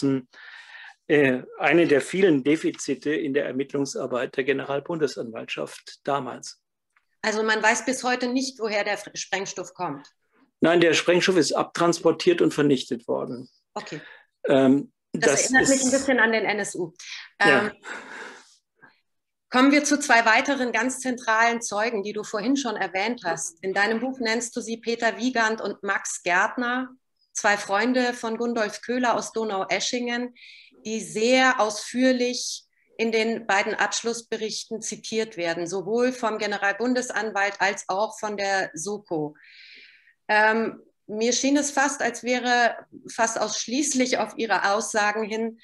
S3: vielen Defizite in der Ermittlungsarbeit der Generalbundesanwaltschaft damals.
S2: Also man weiß bis heute nicht, woher der Sprengstoff kommt.
S3: Nein, der Sprengstoff ist abtransportiert und vernichtet worden.
S2: Okay. Das erinnert mich ein bisschen an den NSU.
S3: Ja.
S2: Kommen wir zu zwei weiteren ganz zentralen Zeugen, die du vorhin schon erwähnt hast. In deinem Buch nennst du sie Peter Wiegand und Max Gärtner, zwei Freunde von Gundolf Köhler aus Donaueschingen, die sehr ausführlich in den beiden Abschlussberichten zitiert werden, sowohl vom Generalbundesanwalt als auch von der Soko. Mir schien es fast, als wäre fast ausschließlich auf ihre Aussagen hin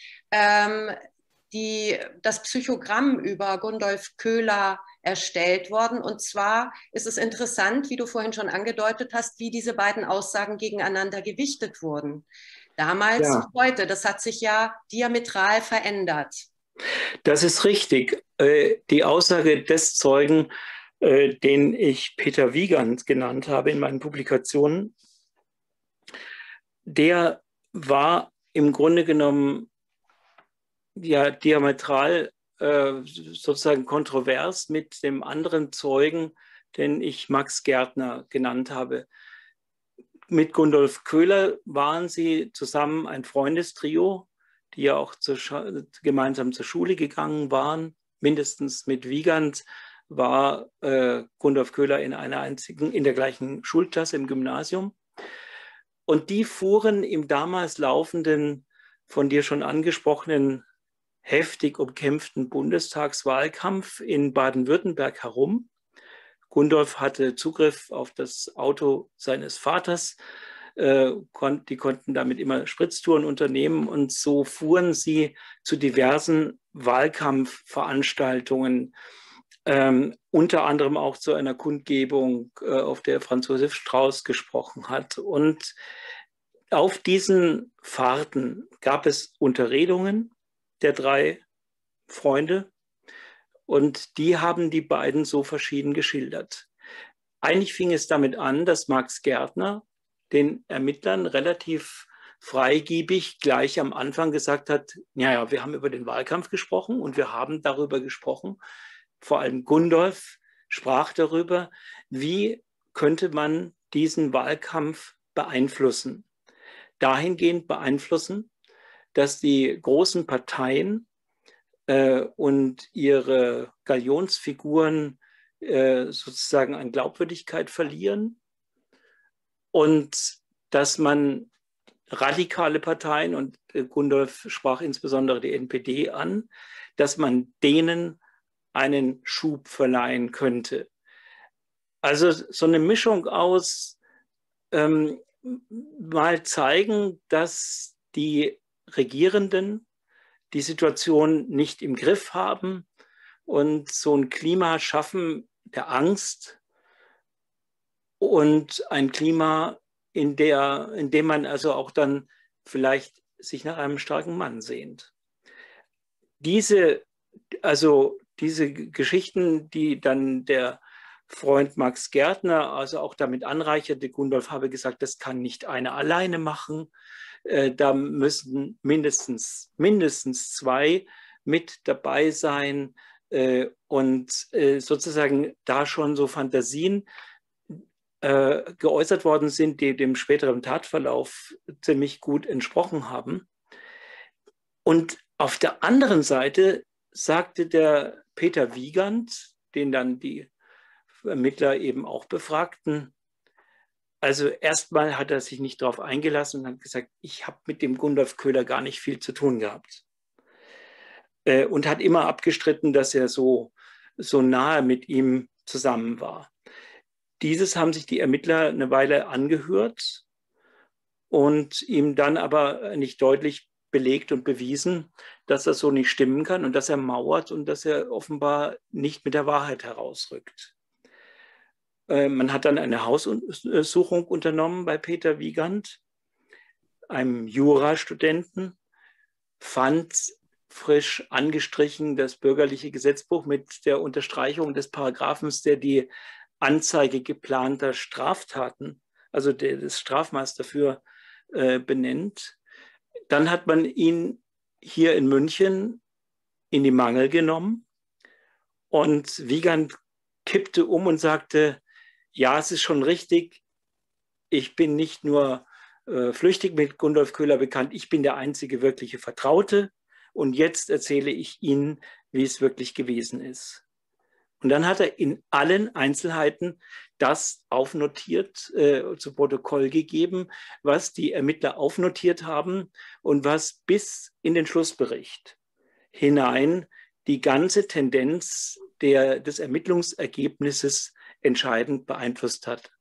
S2: das Psychogramm über Gundolf Köhler erstellt worden. Und zwar ist es interessant, wie du vorhin schon angedeutet hast, wie diese beiden Aussagen gegeneinander gewichtet wurden. Damals und heute, das hat sich ja diametral verändert.
S3: Das ist richtig. Die Aussage des Zeugen, den ich Peter Wiegand genannt habe in meinen Publikationen, der war im Grunde genommen ja diametral sozusagen kontrovers mit dem anderen Zeugen, den ich Max Gärtner genannt habe. Mit Gundolf Köhler waren sie zusammen ein Freundestrio, die ja auch gemeinsam zur Schule gegangen waren. Mindestens mit Wiegand war Gundolf Köhler in der gleichen Schulklasse im Gymnasium. Und die fuhren im damals laufenden, von dir schon angesprochenen, heftig umkämpften Bundestagswahlkampf in Baden-Württemberg herum. Gundolf hatte Zugriff auf das Auto seines Vaters. Die konnten damit immer Spritztouren unternehmen. Und so fuhren sie zu diversen Wahlkampfveranstaltungen, unter anderem auch zu einer Kundgebung, auf der Franz Josef Strauß gesprochen hat. Und auf diesen Fahrten gab es Unterredungen der drei Freunde und die haben die beiden so verschieden geschildert. Eigentlich fing es damit an, dass Max Gärtner den Ermittlern relativ freigebig gleich am Anfang gesagt hat, ja, wir haben über den Wahlkampf gesprochen und wir haben darüber gesprochen, vor allem Gundolf sprach darüber, wie könnte man diesen Wahlkampf beeinflussen. Dahingehend beeinflussen, dass die großen Parteien und ihre Galionsfiguren sozusagen an Glaubwürdigkeit verlieren und dass man radikale Parteien, und Gundolf sprach insbesondere die NPD an, dass man denen einen Schub verleihen könnte. Also so eine Mischung aus mal zeigen, dass die Regierenden die Situation nicht im Griff haben und so ein Klima schaffen der Angst und ein Klima, in dem man also auch dann vielleicht sich nach einem starken Mann sehnt. Diese Geschichten, die dann der Freund Max Gärtner also auch damit anreicherte, Gundolf habe gesagt, das kann nicht einer alleine machen, da müssen mindestens zwei mit dabei sein und sozusagen da schon so Fantasien geäußert worden sind, die dem späteren Tatverlauf ziemlich gut entsprochen haben. Und auf der anderen Seite sagte der Peter Wiegand, den dann die Ermittler eben auch befragten, also erstmal hat er sich nicht darauf eingelassen und hat gesagt, ich habe mit dem Gundolf Köhler gar nicht viel zu tun gehabt. Und hat immer abgestritten, dass er so nahe mit ihm zusammen war. Dieses haben sich die Ermittler eine Weile angehört und ihm dann aber nicht deutlich belegt und bewiesen, dass das so nicht stimmen kann und dass er mauert und dass er offenbar nicht mit der Wahrheit herausrückt. Man hat dann eine Hausuntersuchung unternommen bei Peter Wiegand, einem Jurastudenten, fand frisch angestrichen das bürgerliche Gesetzbuch mit der Unterstreichung des Paragraphens, der die Anzeige geplanter Straftaten, also das Strafmaß dafür benennt. Dann hat man ihn hier in München in die Mangel genommen und Wiegand kippte um und sagte, ja, es ist schon richtig, ich bin nicht nur flüchtig mit Gundolf Köhler bekannt, ich bin der einzige wirkliche Vertraute und jetzt erzähle ich Ihnen, wie es wirklich gewesen ist. Und dann hat er in allen Einzelheiten das aufnotiert, zu Protokoll gegeben, was die Ermittler aufnotiert haben und was bis in den Schlussbericht hinein die ganze Tendenz des Ermittlungsergebnisses entscheidend beeinflusst hat.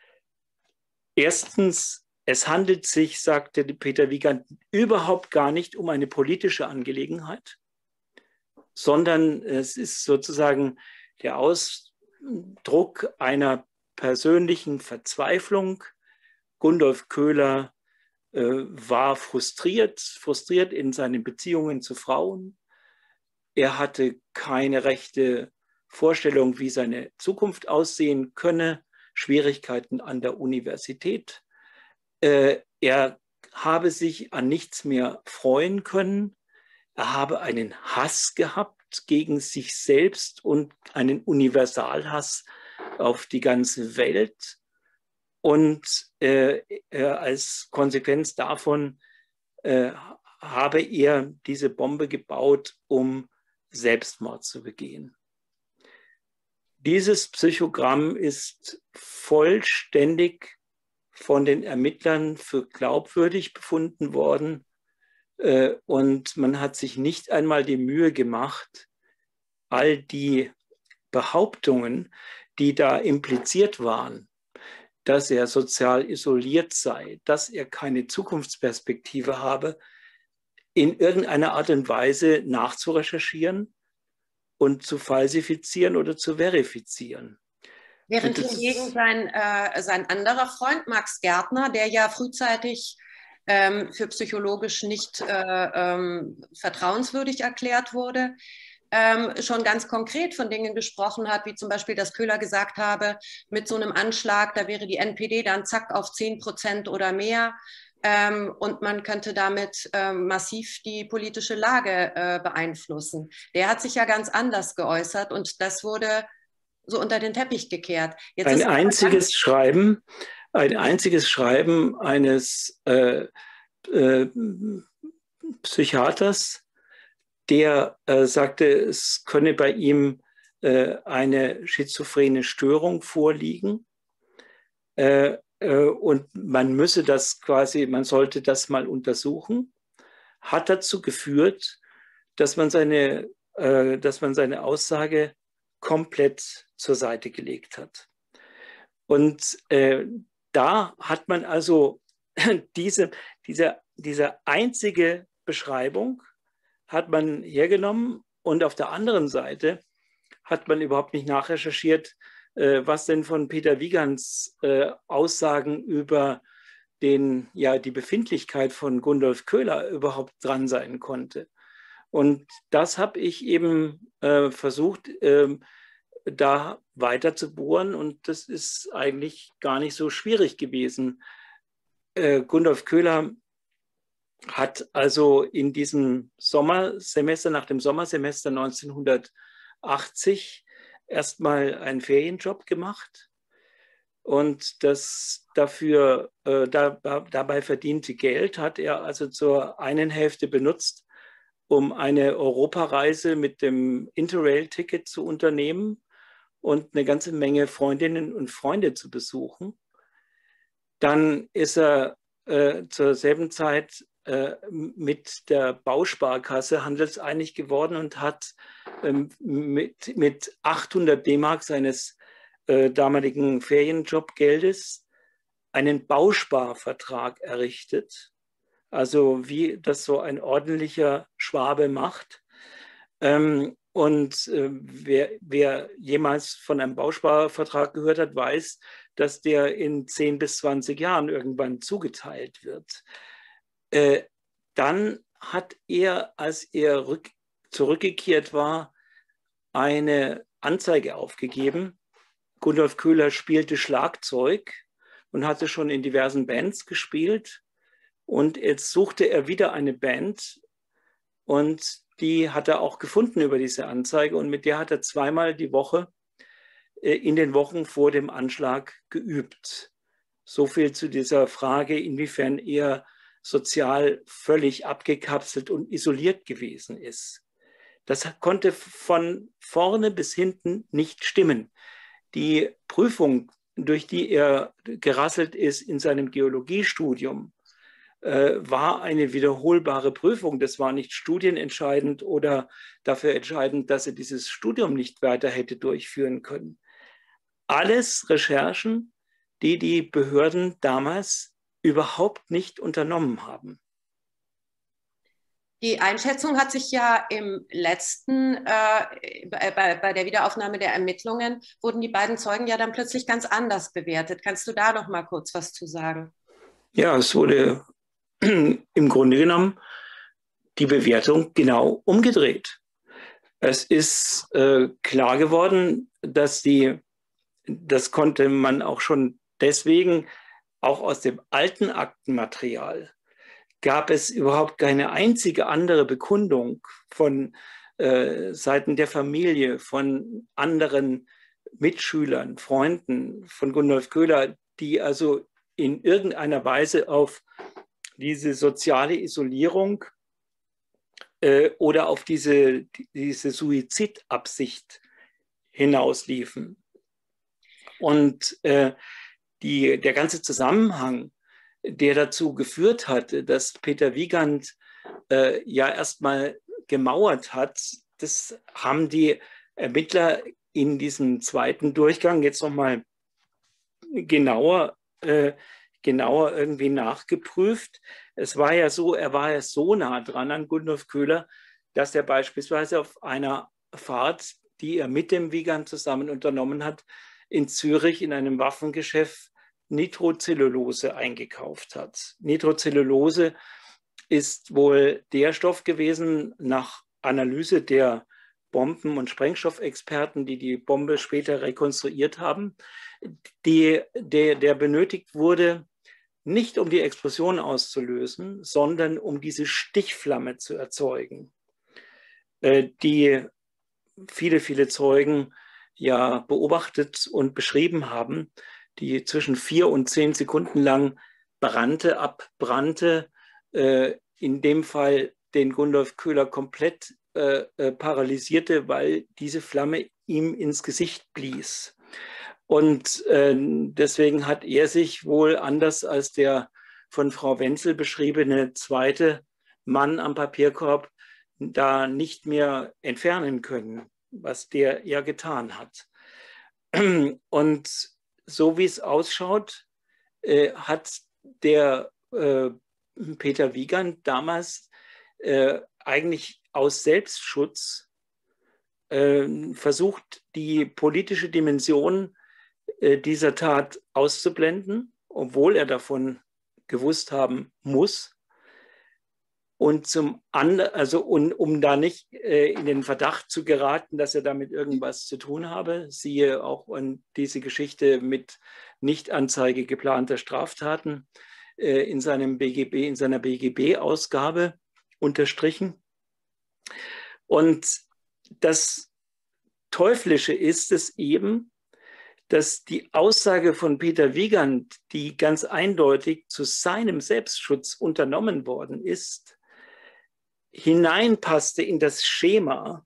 S3: Erstens, es handelt sich, sagte Peter Wiegand, überhaupt gar nicht um eine politische Angelegenheit, sondern es ist sozusagen der Ausdruck einer persönlichen Verzweiflung. Gundolf Köhler war frustriert in seinen Beziehungen zu Frauen. Er hatte keine rechte Vorstellung, wie seine Zukunft aussehen könne, Schwierigkeiten an der Universität. Er habe sich an nichts mehr freuen können. Er habe einen Hass gehabt gegen sich selbst und einen Universalhass auf die ganze Welt. Und als Konsequenz davon habe er diese Bombe gebaut, um Selbstmord zu begehen. Dieses Psychogramm ist vollständig von den Ermittlern für glaubwürdig befunden worden. Und man hat sich nicht einmal die Mühe gemacht, all die Behauptungen, die da impliziert waren, dass er sozial isoliert sei, dass er keine Zukunftsperspektive habe, in irgendeiner Art und Weise nachzurecherchieren und zu falsifizieren oder zu verifizieren.
S2: Während hingegen sein anderer Freund Max Gärtner, der ja frühzeitig für psychologisch nicht vertrauenswürdig erklärt wurde, schon ganz konkret von Dingen gesprochen hat, wie zum Beispiel, dass Köhler gesagt habe, mit so einem Anschlag, da wäre die NPD dann zack auf 10% oder mehr. Und man könnte damit massiv die politische Lage beeinflussen. Der hat sich ja ganz anders geäußert und das wurde so unter den Teppich gekehrt. Jetzt
S3: ein einziges Schreiben eines Psychiaters, der sagte, es könne bei ihm eine schizophrene Störung vorliegen. Und man sollte das mal untersuchen, hat dazu geführt, dass man seine Aussage komplett zur Seite gelegt hat. Und da hat man also diese einzige Beschreibung hat man hergenommen und auf der anderen Seite hat man überhaupt nicht nachrecherchiert, was denn von Peter Wiegands Aussagen über die Befindlichkeit von Gundolf Köhler überhaupt dran sein konnte. Und das habe ich eben versucht, da weiter zu bohren, und das ist eigentlich gar nicht so schwierig gewesen. Gundolf Köhler hat also in diesem Sommersemester, nach dem Sommersemester 1980, erstmal einen Ferienjob gemacht und das dabei verdiente Geld hat er also zur einen Hälfte benutzt, um eine Europareise mit dem Interrail-Ticket zu unternehmen und eine ganze Menge Freundinnen und Freunde zu besuchen. Dann ist er zur selben Zeit mit der Bausparkasse handelseinig geworden und hat mit 800 D-Mark seines damaligen Ferienjobgeldes einen Bausparvertrag errichtet. Also wie das so ein ordentlicher Schwabe macht. Wer jemals von einem Bausparvertrag gehört hat, weiß, dass der in 10 bis 20 Jahren irgendwann zugeteilt wird. Dann hat er, als er zurückgekehrt war, eine Anzeige aufgegeben. Gundolf Köhler spielte Schlagzeug und hatte schon in diversen Bands gespielt. Und jetzt suchte er wieder eine Band und die hat er auch gefunden über diese Anzeige, und mit der hat er zweimal die Woche in den Wochen vor dem Anschlag geübt. So viel zu dieser Frage, inwiefern er sozial völlig abgekapselt und isoliert gewesen ist. Das konnte von vorne bis hinten nicht stimmen. Die Prüfung, durch die er gerasselt ist in seinem Geologiestudium, war eine wiederholbare Prüfung. Das war nicht studienentscheidend oder dafür entscheidend, dass er dieses Studium nicht weiter hätte durchführen können. Alles Recherchen, die die Behörden damals überhaupt nicht unternommen haben.
S2: Die Einschätzung hat sich ja im letzten, bei der Wiederaufnahme der Ermittlungen, wurden die beiden Zeugen ja dann plötzlich ganz anders bewertet. Kannst du da noch mal kurz was zu sagen?
S3: Ja, es wurde im Grunde genommen die Bewertung genau umgedreht. Es ist klar geworden, dass das konnte man auch schon deswegen, auch aus dem alten Aktenmaterial, gab es überhaupt keine einzige andere Bekundung von Seiten der Familie, von anderen Mitschülern, Freunden von Gundolf Köhler, die also in irgendeiner Weise auf diese soziale Isolierung oder auf diese Suizidabsicht hinausliefen. Und der ganze Zusammenhang, der dazu geführt hat, dass Peter Wiegand ja erstmal gemauert hat, das haben die Ermittler in diesem zweiten Durchgang jetzt nochmal genauer irgendwie nachgeprüft. Es war ja so, er war ja so nah dran an Gundolf Köhler, dass er beispielsweise auf einer Fahrt, die er mit dem Wiegand zusammen unternommen hat, in Zürich in einem Waffengeschäft Nitrocellulose eingekauft hat. Nitrocellulose ist wohl der Stoff gewesen, nach Analyse der Bomben- und Sprengstoffexperten, die die Bombe später rekonstruiert haben, der benötigt wurde, nicht um die Explosion auszulösen, sondern um diese Stichflamme zu erzeugen, die viele Zeugen ja beobachtet und beschrieben haben, die zwischen 4 und 10 Sekunden lang abbrannte, in dem Fall den Gundolf Köhler komplett paralysierte, weil diese Flamme ihm ins Gesicht blies. Und deswegen hat er sich wohl, anders als der von Frau Wenzel beschriebene zweite Mann am Papierkorb, da nicht mehr entfernen können, was der ja getan hat. Und so wie es ausschaut, hat der Peter Wiegand damals eigentlich aus Selbstschutz versucht, die politische Dimension dieser Tat auszublenden, obwohl er davon gewusst haben muss. Und um da nicht in den Verdacht zu geraten, dass er damit irgendwas zu tun habe, siehe auch an diese Geschichte mit Nichtanzeige geplanter Straftaten in seiner BGB-Ausgabe unterstrichen. Und das Teuflische ist es eben, dass die Aussage von Peter Wiegand, die ganz eindeutig zu seinem Selbstschutz unternommen worden ist, hineinpasste in das Schema,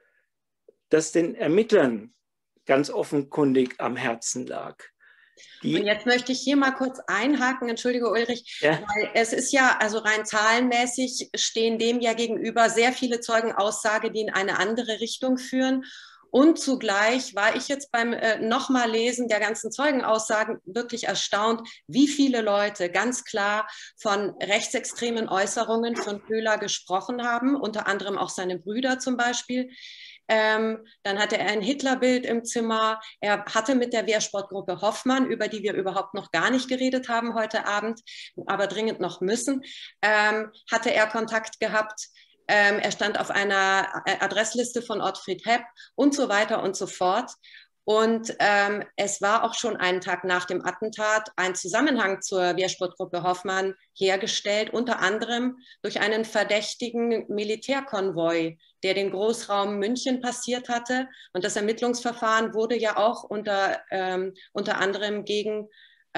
S3: das den Ermittlern ganz offenkundig am Herzen lag.
S2: Und jetzt möchte ich hier mal kurz einhaken, entschuldige Ulrich,
S3: ja,
S2: weil es ist ja, also rein zahlenmäßig stehen dem ja gegenüber sehr viele Zeugenaussage, die in eine andere Richtung führen. Und zugleich war ich jetzt beim nochmal Lesen der ganzen Zeugenaussagen wirklich erstaunt, wie viele Leute ganz klar von rechtsextremen Äußerungen von Köhler gesprochen haben, unter anderem auch seine Brüder zum Beispiel. Dann hatte er ein Hitlerbild im Zimmer. Er hatte mit der Wehrsportgruppe Hoffmann, über die wir überhaupt noch gar nicht geredet haben heute Abend, aber dringend noch müssen, hatte er Kontakt gehabt. Er stand auf einer Adressliste von Ottfried Hepp und so weiter und so fort. Und es war auch schon einen Tag nach dem Attentat ein Zusammenhang zur Wehrsportgruppe Hoffmann hergestellt, unter anderem durch einen verdächtigen Militärkonvoi, der den Großraum München passiert hatte. Und das Ermittlungsverfahren wurde ja auch unter anderem gegen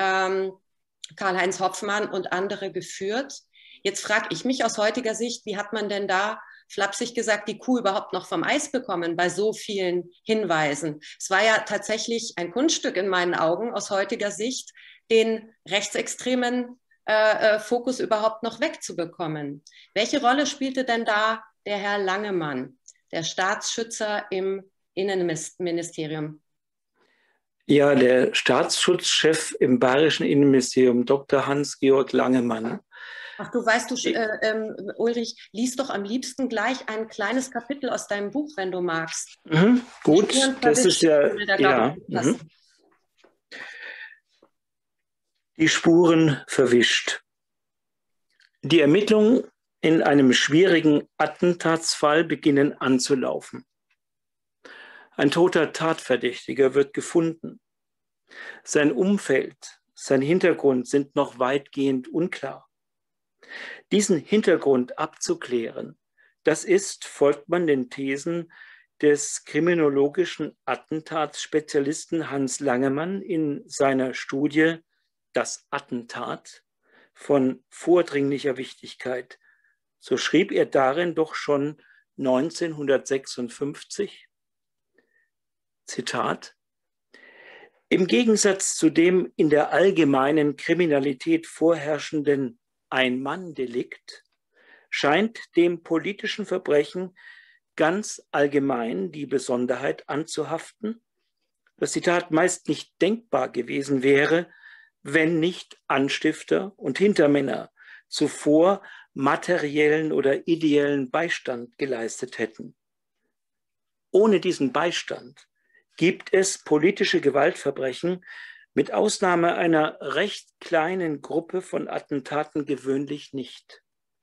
S2: Karl-Heinz Hoffmann und andere geführt. Jetzt frage ich mich aus heutiger Sicht, wie hat man denn da, flapsig gesagt, die Kuh überhaupt noch vom Eis bekommen bei so vielen Hinweisen? Es war ja tatsächlich ein Kunststück in meinen Augen aus heutiger Sicht, den rechtsextremen Fokus überhaupt noch wegzubekommen. Welche Rolle spielte denn da der Herr Langemann, der Staatsschützer im Innenministerium?
S3: Ja, der Staatsschutzchef im Bayerischen Innenministerium, Dr. Hans-Georg Langemann.
S2: Ach, du weißt, Ulrich, lies doch am liebsten gleich ein kleines Kapitel aus deinem Buch, wenn du magst.
S3: Gut, das ist ja, Die Spuren verwischt. Die Ermittlungen in einem schwierigen Attentatsfall beginnen anzulaufen. Ein toter Tatverdächtiger wird gefunden. Sein Umfeld, sein Hintergrund sind noch weitgehend unklar. Diesen Hintergrund abzuklären, das ist, folgt man den Thesen des kriminologischen Attentatsspezialisten Hans Langemann in seiner Studie Das Attentat von vordringlicher Wichtigkeit. So schrieb er darin doch schon 1956, Zitat: Im Gegensatz zu dem in der allgemeinen Kriminalität vorherrschenden Ein-Mann-Delikt scheint dem politischen Verbrechen ganz allgemein die Besonderheit anzuhaften, dass die Tat meist nicht denkbar gewesen wäre, wenn nicht Anstifter und Hintermänner zuvor materiellen oder ideellen Beistand geleistet hätten. Ohne diesen Beistand gibt es politische Gewaltverbrechen mit Ausnahme einer recht kleinen Gruppe von Attentaten gewöhnlich nicht.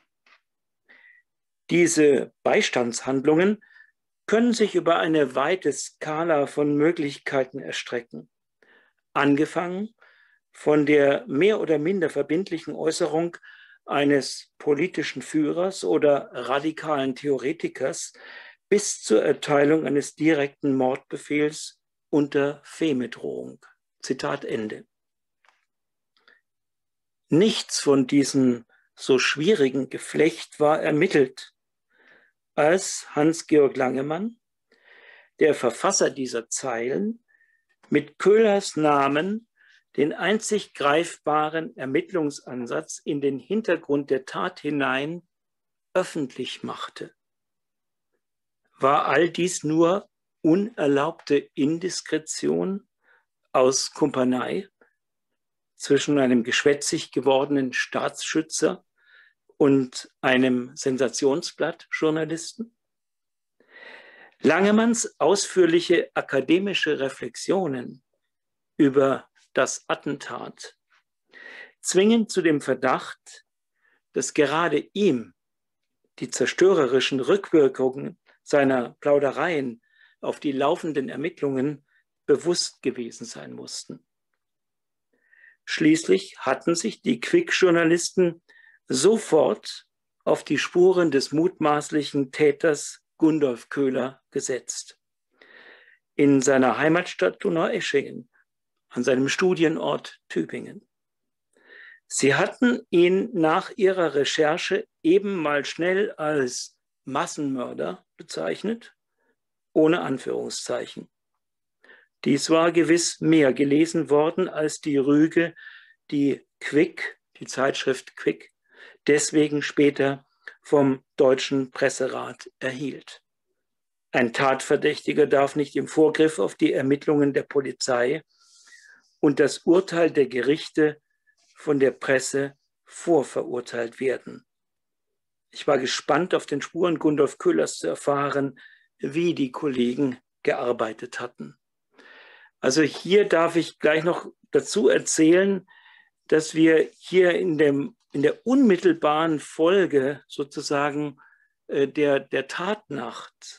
S3: Diese Beistandshandlungen können sich über eine weite Skala von Möglichkeiten erstrecken, angefangen von der mehr oder minder verbindlichen Äußerung eines politischen Führers oder radikalen Theoretikers bis zur Erteilung eines direkten Mordbefehls unter Fehmedrohung. Zitat Ende. Nichts von diesem so schwierigen Geflecht war ermittelt, als Hans-Georg Langemann, der Verfasser dieser Zeilen, mit Köhlers Namen den einzig greifbaren Ermittlungsansatz in den Hintergrund der Tat hinein öffentlich machte. War all dies nur unerlaubte Indiskretion aus Kumpanei zwischen einem geschwätzig gewordenen Staatsschützer und einem Sensationsblatt-Journalisten? Langemanns ausführliche akademische Reflexionen über das Attentat zwingen zu dem Verdacht, dass gerade ihm die zerstörerischen Rückwirkungen seiner Plaudereien auf die laufenden Ermittlungen bewusst gewesen sein mussten. Schließlich hatten sich die Quick-Journalisten sofort auf die Spuren des mutmaßlichen Täters Gundolf Köhler gesetzt. In seiner Heimatstadt Donaueschingen, an seinem Studienort Tübingen. Sie hatten ihn nach ihrer Recherche eben mal schnell als Massenmörder bezeichnet, ohne Anführungszeichen. Dies war gewiss mehr gelesen worden als die Rüge, die Quick, die Zeitschrift Quick, deswegen später vom Deutschen Presserat erhielt. Ein Tatverdächtiger darf nicht im Vorgriff auf die Ermittlungen der Polizei und das Urteil der Gerichte von der Presse vorverurteilt werden. Ich war gespannt, auf den Spuren Gundolf Köhlers zu erfahren, wie die Kollegen gearbeitet hatten. Also hier darf ich gleich noch dazu erzählen, dass wir hier in der unmittelbaren Folge sozusagen der Tatnacht,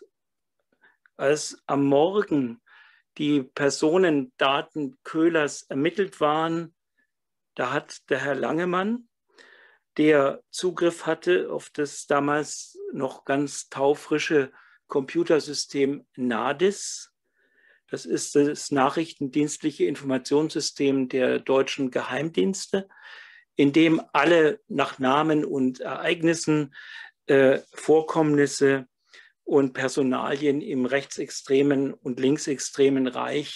S3: als am Morgen die Personendaten Köhlers ermittelt waren, da hat der Herr Langemann, der Zugriff hatte auf das damals noch ganz taufrische Computersystem NADIS, das ist das nachrichtendienstliche Informationssystem der deutschen Geheimdienste, in dem alle nach Namen und Ereignissen, Vorkommnisse und Personalien im rechtsextremen und linksextremen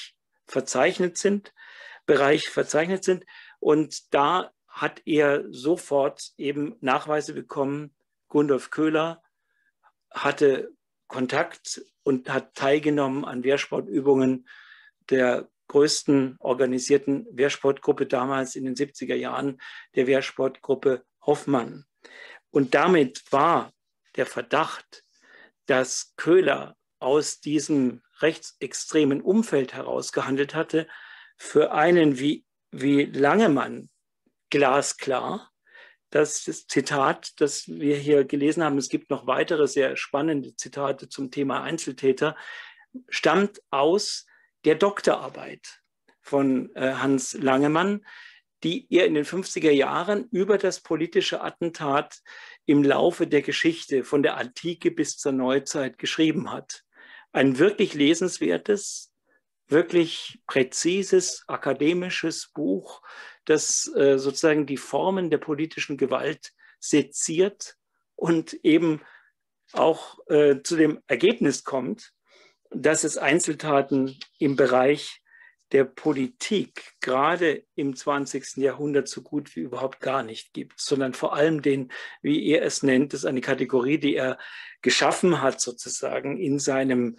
S3: Bereich verzeichnet sind. Und da hat er sofort eben Nachweise bekommen, Gundolf Köhler hatte Kontakt und hat teilgenommen an Wehrsportübungen der größten organisierten Wehrsportgruppe damals in den 70er Jahren, der Wehrsportgruppe Hoffmann. Und damit war der Verdacht, dass Köhler aus diesem rechtsextremen Umfeld heraus gehandelt hatte, für einen wie Langemann glasklar. Das Zitat, das wir hier gelesen haben, es gibt noch weitere sehr spannende Zitate zum Thema Einzeltäter, stammt aus der Doktorarbeit von Hans Langemann, die er in den 50er Jahren über das politische Attentat im Laufe der Geschichte von der Antike bis zur Neuzeit geschrieben hat. Ein wirklich lesenswertes, wirklich präzises, akademisches Buch, das sozusagen die Formen der politischen Gewalt seziert und eben auch zu dem Ergebnis kommt, dass es Einzeltaten im Bereich der Politik gerade im 20. Jahrhundert so gut wie überhaupt gar nicht gibt, sondern vor allem den, wie er es nennt, das ist eine Kategorie, die er geschaffen hat sozusagen in seiner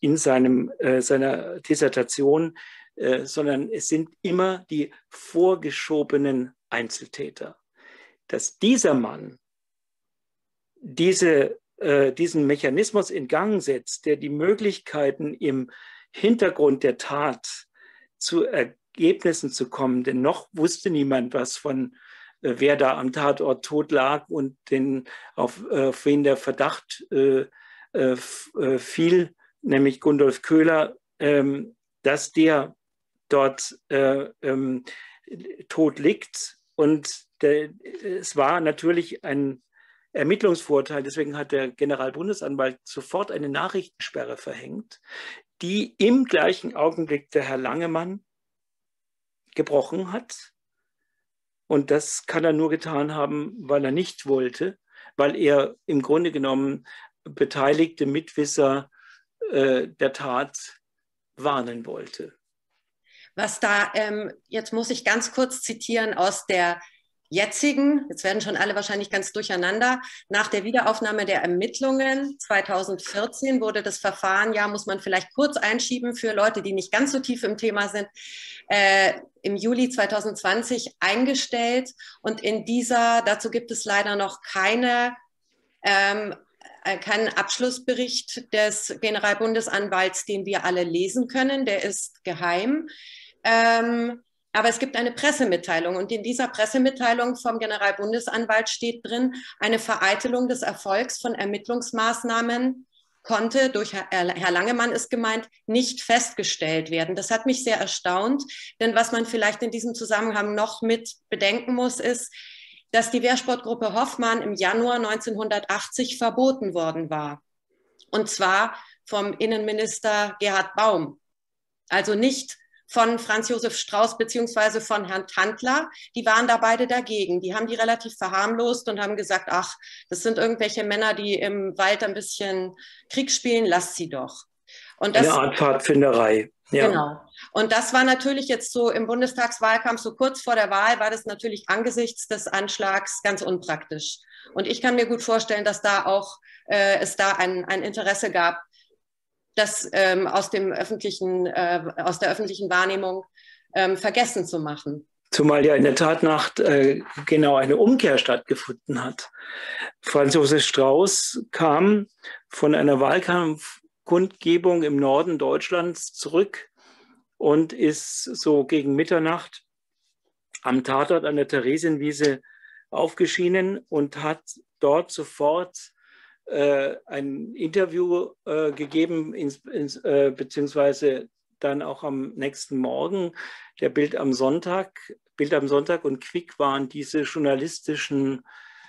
S3: Dissertation, sondern es sind immer die vorgeschobenen Einzeltäter. Dass dieser Mann diesen Mechanismus in Gang setzt, der die Möglichkeiten im Hintergrund der Tat zu Ergebnissen zu kommen, denn noch wusste niemand was von, wer da am Tatort tot lag und auf wen der Verdacht fiel, nämlich Gundolf Köhler, dass der dort tot liegt. Und es war natürlich ein Ermittlungsvorteil, deswegen hat der Generalbundesanwalt sofort eine Nachrichtensperre verhängt, die im gleichen Augenblick der Herr Langemann gebrochen hat. Und das kann er nur getan haben, weil er nicht wollte, weil er im Grunde genommen beteiligte Mitwisser der Tat warnen wollte.
S2: Was da, jetzt muss ich ganz kurz zitieren aus der jetzigen, jetzt werden schon alle wahrscheinlich ganz durcheinander, nach der Wiederaufnahme der Ermittlungen 2014 wurde das Verfahren, ja, muss man vielleicht kurz einschieben für Leute, die nicht ganz so tief im Thema sind, im Juli 2020 eingestellt. Und in dieser, dazu gibt es leider noch keinen Abschlussbericht des Generalbundesanwalts, den wir alle lesen können, der ist geheim. Aber es gibt eine Pressemitteilung und in dieser Pressemitteilung vom Generalbundesanwalt steht drin, eine Vereitelung des Erfolgs von Ermittlungsmaßnahmen konnte, durch Herr Langemann ist gemeint, nicht festgestellt werden. Das hat mich sehr erstaunt, denn was man vielleicht in diesem Zusammenhang noch mit bedenken muss, ist, dass die Wehrsportgruppe Hoffmann im Januar 1980 verboten worden war. Und zwar vom Innenminister Gerhard Baum. Also nicht von Franz Josef Strauß beziehungsweise von Herrn Tandler, die waren da beide dagegen. Die haben die relativ verharmlost und haben gesagt, ach, das sind irgendwelche Männer, die im Wald ein bisschen Krieg spielen, lasst sie doch. Und das,
S3: eine Art Pfadfinderei. Ja.
S2: Genau. Und das war natürlich jetzt so im Bundestagswahlkampf, so kurz vor der Wahl, war das natürlich angesichts des Anschlags ganz unpraktisch. Und ich kann mir gut vorstellen, dass da auch es da ein Interesse gab, das aus der öffentlichen Wahrnehmung vergessen zu machen.
S3: Zumal ja in der Tatnacht genau eine Umkehr stattgefunden hat. Franz Josef Strauß kam von einer Wahlkampfkundgebung im Norden Deutschlands zurück und ist so gegen Mitternacht am Tatort an der Theresienwiese aufgeschienen und hat dort sofort ein Interview gegeben, beziehungsweise dann auch am nächsten Morgen der Bild am Sonntag und Quick waren diese journalistischen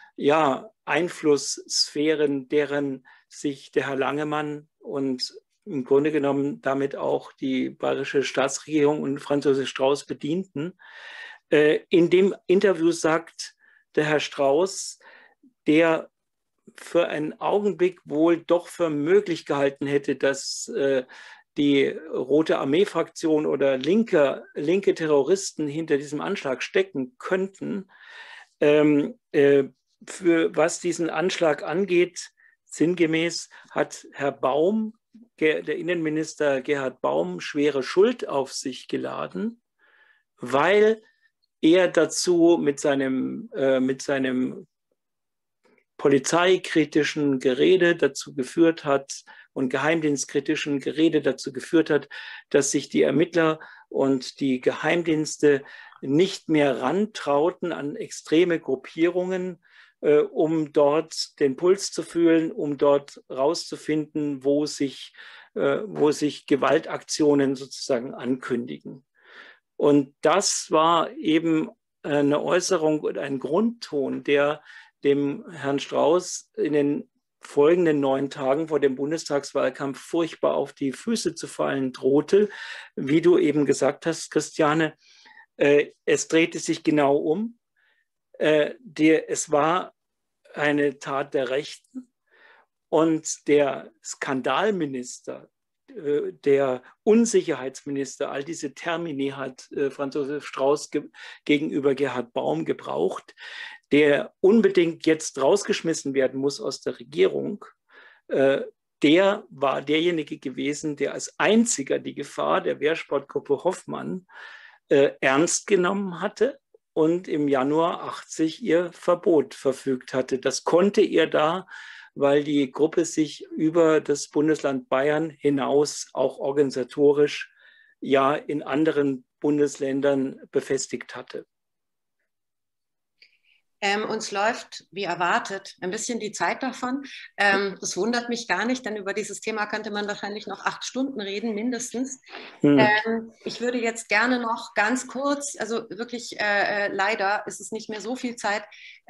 S3: Einflusssphären, deren sich der Herr Langemann und im Grunde genommen damit auch die bayerische Staatsregierung und Franz Josef Strauß bedienten. In dem Interview sagt der Herr Strauß, der für einen Augenblick wohl doch für möglich gehalten hätte, dass die Rote Armee-Fraktion oder linke Terroristen hinter diesem Anschlag stecken könnten. Für was diesen Anschlag angeht, sinngemäß hat Herr Baum, der Innenminister Gerhard Baum, schwere Schuld auf sich geladen, weil er dazu mit seinem polizeikritischen Gerede dazu geführt hat und geheimdienstkritischen Gerede dazu geführt hat, dass sich die Ermittler und die Geheimdienste nicht mehr rantrauten an extreme Gruppierungen, um dort den Puls zu fühlen, um dort rauszufinden, wo sich Gewaltaktionen sozusagen ankündigen. Und das war eben eine Äußerung und ein Grundton, der dem Herrn Strauß in den folgenden 9 Tagen vor dem Bundestagswahlkampf furchtbar auf die Füße zu fallen drohte. Wie du eben gesagt hast, Christiane, es drehte sich genau um. Es war eine Tat der Rechten und der Skandalminister, der Unsicherheitsminister, all diese Termini hat Franz Josef Strauß gegenüber Gerhard Baum gebraucht, der unbedingt jetzt rausgeschmissen werden muss aus der Regierung, der war derjenige gewesen, der als einziger die Gefahr der Wehrsportgruppe Hoffmann ernst genommen hatte und im Januar 80 ihr Verbot verfügt hatte. Das konnte er da, weil die Gruppe sich über das Bundesland Bayern hinaus auch organisatorisch in anderen Bundesländern befestigt hatte.
S2: Uns läuft, wie erwartet, ein bisschen die Zeit davon. Das wundert mich gar nicht, denn über dieses Thema könnte man wahrscheinlich noch 8 Stunden reden, mindestens. Ich würde jetzt gerne noch ganz kurz, also wirklich leider ist es nicht mehr so viel Zeit,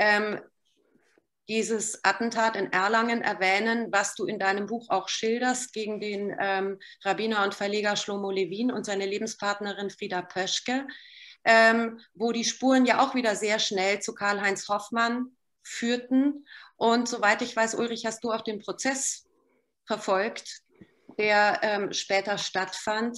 S2: dieses Attentat in Erlangen erwähnen, was du in deinem Buch auch schilderst, gegen den Rabbiner und Verleger Shlomo Levin und seine Lebenspartnerin Frieda Pöschke, wo die Spuren ja auch wieder sehr schnell zu Karl-Heinz Hoffmann führten. Und soweit ich weiß, Ulrich, hast du auch den Prozess verfolgt, der später stattfand.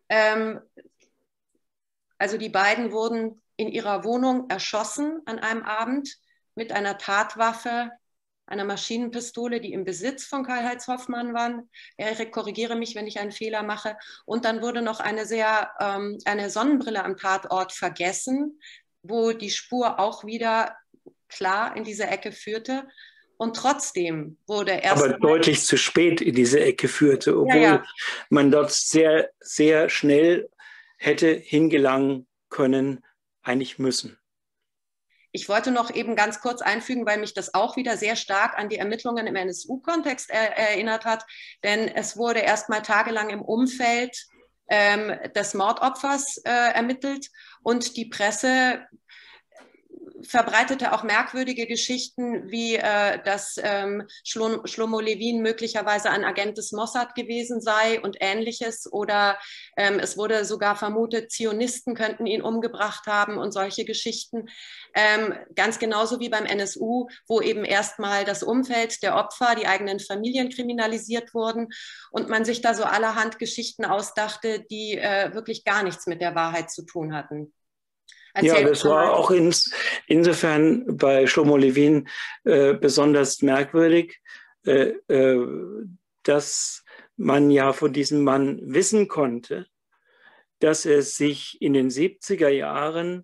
S2: Also die beiden wurden in ihrer Wohnung erschossen an einem Abend mit einer Tatwaffe, einer Maschinenpistole, die im Besitz von Karl-Heinz Hoffmann war. Erik, korrigiere mich, wenn ich einen Fehler mache. Und dann wurde noch eine Sonnenbrille am Tatort vergessen, wo die Spur auch wieder klar in diese Ecke führte. Und trotzdem wurde erst...
S3: Aber deutlich zu spät in diese Ecke führte, obwohl man dort sehr, sehr schnell hätte hingelangen können, eigentlich müssen.
S2: Ich wollte noch eben ganz kurz einfügen, weil mich das auch wieder sehr stark an die Ermittlungen im NSU-Kontext erinnert hat, denn es wurde erst mal tagelang im Umfeld des Mordopfers ermittelt und die Presse verbreitete auch merkwürdige Geschichten, wie dass Shlomo Levin möglicherweise ein Agent des Mossad gewesen sei und Ähnliches. Oder es wurde sogar vermutet, Zionisten könnten ihn umgebracht haben und solche Geschichten. Ganz genauso wie beim NSU, wo eben erstmal das Umfeld der Opfer, die eigenen Familien kriminalisiert wurden und man sich da so allerhand Geschichten ausdachte, die wirklich gar nichts mit der Wahrheit zu tun hatten.
S3: Ja, das war auch insofern bei Shlomo Levin besonders merkwürdig, dass man ja von diesem Mann wissen konnte, dass er sich in den 70er Jahren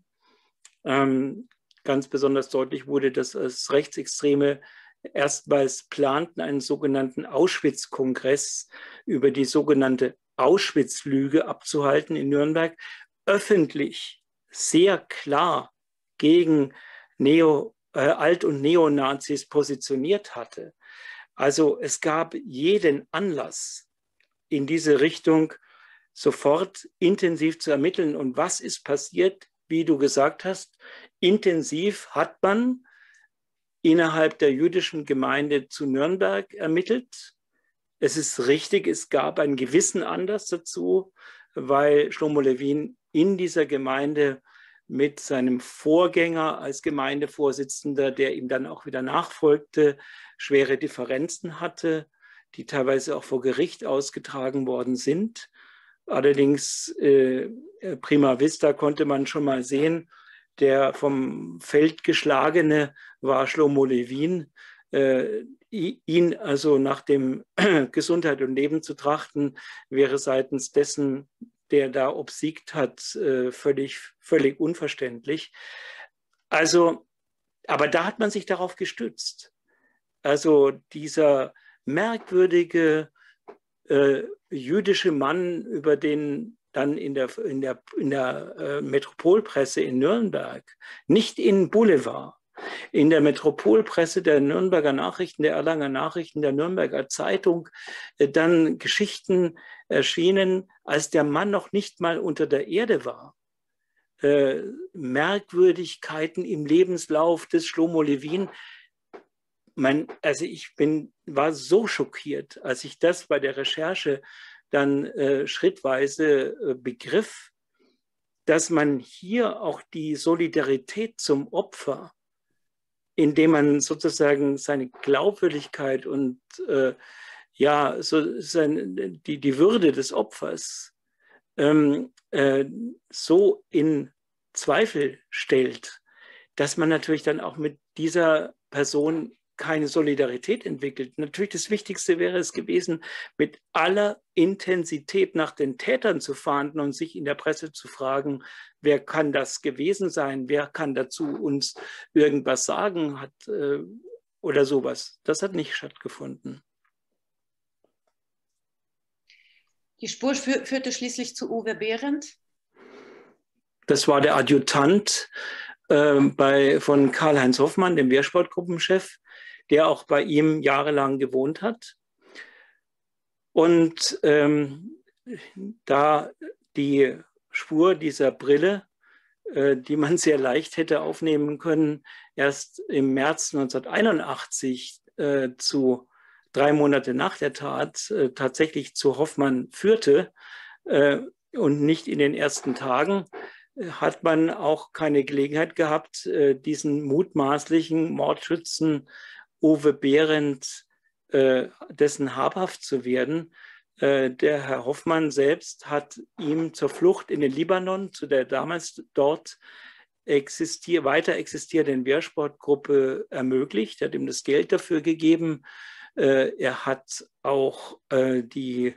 S3: ganz besonders deutlich wurde, dass es Rechtsextreme erstmals planten, einen sogenannten Auschwitz-Kongress über die sogenannte Auschwitz-Lüge abzuhalten in Nürnberg, öffentlich sehr klar gegen Alt- und Neonazis positioniert hatte. Also es gab jeden Anlass, in diese Richtung sofort intensiv zu ermitteln. Und was ist passiert, wie du gesagt hast? Intensiv hat man innerhalb der jüdischen Gemeinde zu Nürnberg ermittelt. Es ist richtig, es gab einen gewissen Anlass dazu, weil Shlomo Levin in dieser Gemeinde mit seinem Vorgänger als Gemeindevorsitzender, der ihm dann auch wieder nachfolgte, schwere Differenzen hatte, die teilweise auch vor Gericht ausgetragen worden sind. Allerdings prima vista konnte man schon mal sehen, der vom Feld geschlagene war Shlomo Levin. Ihn also nach dem Gesundheit und Leben zu trachten, wäre seitens dessen, der da obsiegt hat, völlig unverständlich. Also, aber da hat man sich darauf gestützt. Also dieser merkwürdige jüdische Mann, über den dann in der Metropolpresse in Nürnberg, nicht in Boulevard, in der Metropolpresse der Nürnberger Nachrichten, der Erlanger Nachrichten, der Nürnberger Zeitung, dann Geschichten erschienen, als der Mann noch nicht mal unter der Erde war. Merkwürdigkeiten im Lebenslauf des Shlomo Levin. Also war so schockiert, als ich das bei der Recherche dann schrittweise begriff, dass man hier auch die Solidarität zum Opfer, indem man sozusagen seine Glaubwürdigkeit und die Würde des Opfers so in Zweifel stellt, dass man natürlich dann auch mit dieser Person keine Solidarität entwickelt. Natürlich das Wichtigste wäre es gewesen, mit aller Intensität nach den Tätern zu fahnden und sich in der Presse zu fragen, wer kann das gewesen sein, wer kann dazu uns irgendwas sagen oder sowas. Das hat nicht stattgefunden.
S2: Die Spur führte schließlich zu Uwe Behrendt.
S3: Das war der Adjutant von Karl-Heinz Hoffmann, dem Wehrsportgruppenchef, der auch bei ihm jahrelang gewohnt hat. Und da die Spur dieser Brille, die man sehr leicht hätte aufnehmen können, erst im März 1981 zu 3 Monate nach der Tat tatsächlich zu Hoffmann führte und nicht in den ersten Tagen, hat man auch keine Gelegenheit gehabt, diesen mutmaßlichen Mordschützen Uwe Behrendt dessen habhaft zu werden. Der Herr Hoffmann selbst hat ihm zur Flucht in den Libanon, zu der damals dort weiter existierenden Wehrsportgruppe ermöglicht, hat ihm das Geld dafür gegeben. Er hat auch die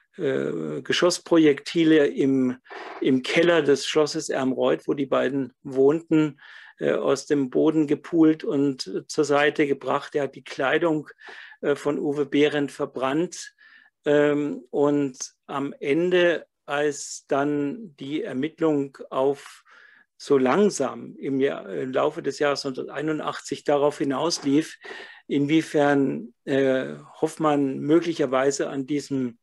S3: Geschossprojektile im Keller des Schlosses Ermreuth, wo die beiden wohnten, aus dem Boden gepult und zur Seite gebracht. Er hat die Kleidung von Uwe Behrendt verbrannt. Und am Ende, als dann die Ermittlung so langsam im Laufe des Jahres 1981 darauf hinauslief, inwiefern Hoffmann möglicherweise an diesem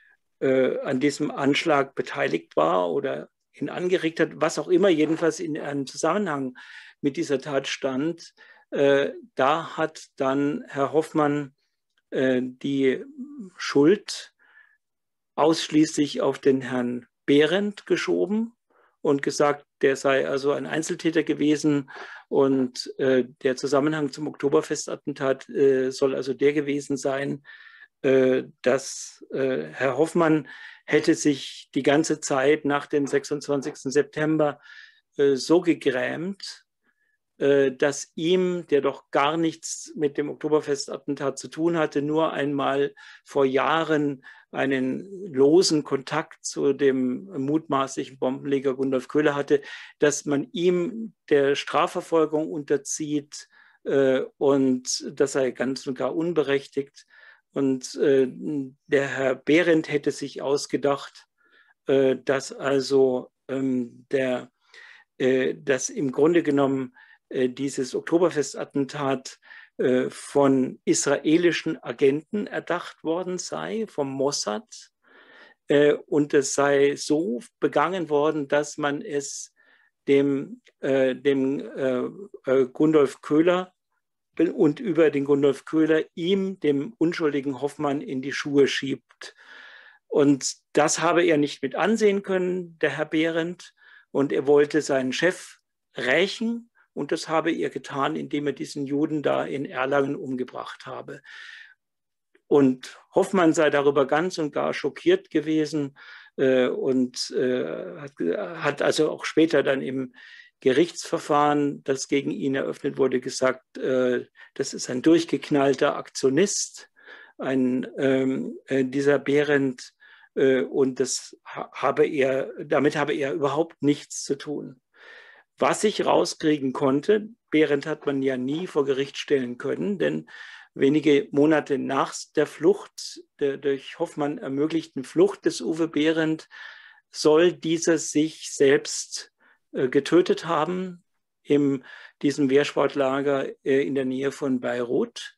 S3: Anschlag beteiligt war oder ihn angeregt hat, was auch immer, jedenfalls in einem Zusammenhang mit dieser Tat stand, da hat dann Herr Hoffmann die Schuld ausschließlich auf den Herrn Behrendt geschoben und gesagt, der sei also ein Einzeltäter gewesen und der Zusammenhang zum Oktoberfestattentat soll also der gewesen sein, dass Herr Hoffmann hätte sich die ganze Zeit nach dem 26. September so gegrämt, dass ihm, der doch gar nichts mit dem Oktoberfestattentat zu tun hatte, nur einmal vor Jahren einen losen Kontakt zu dem mutmaßlichen Bombenleger Gundolf Köhler hatte, dass man ihm der Strafverfolgung unterzieht und das sei ganz und gar unberechtigt. Und der Herr Behrendt hätte sich ausgedacht, dass also dass im Grunde genommen dieses Oktoberfestattentat von israelischen Agenten erdacht worden sei, vom Mossad. Und es sei so begangen worden, dass man es dem Gundolf Köhler und über den Gundolf Köhler ihm, dem unschuldigen Hoffmann, in die Schuhe schiebt. Und das habe er nicht mit ansehen können, der Herr Behrendt. Und er wollte seinen Chef rächen. Und das habe er getan, indem er diesen Juden da in Erlangen umgebracht habe. Und Hoffmann sei darüber ganz und gar schockiert gewesen und hat also auch später dann im Gerichtsverfahren, das gegen ihn eröffnet wurde, gesagt, das ist ein durchgeknallter Aktionist, dieser Behrendt, und damit habe er überhaupt nichts zu tun. Was ich rauskriegen konnte, Behrendt hat man ja nie vor Gericht stellen können, denn wenige Monate nach der Flucht, der durch Hoffmann ermöglichten Flucht des Uwe Behrendt, soll dieser sich selbst getötet haben in diesem Wehrsportlager in der Nähe von Beirut.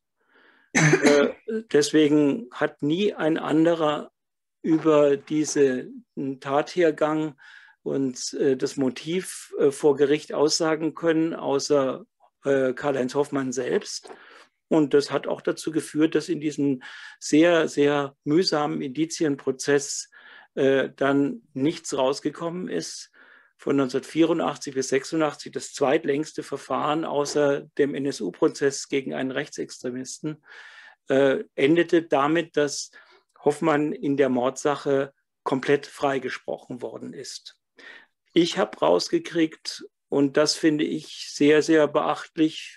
S3: Deswegen hat nie ein anderer über diesen Tathergang und das Motiv vor Gericht aussagen können, außer Karl-Heinz Hoffmann selbst. Und das hat auch dazu geführt, dass in diesem sehr, sehr mühsamen Indizienprozess dann nichts rausgekommen ist. Von 1984 bis 1986 das zweitlängste Verfahren außer dem NSU-Prozess gegen einen Rechtsextremisten endete damit, dass Hoffmann in der Mordsache komplett freigesprochen worden ist. Ich habe rausgekriegt, und das finde ich sehr, sehr beachtlich,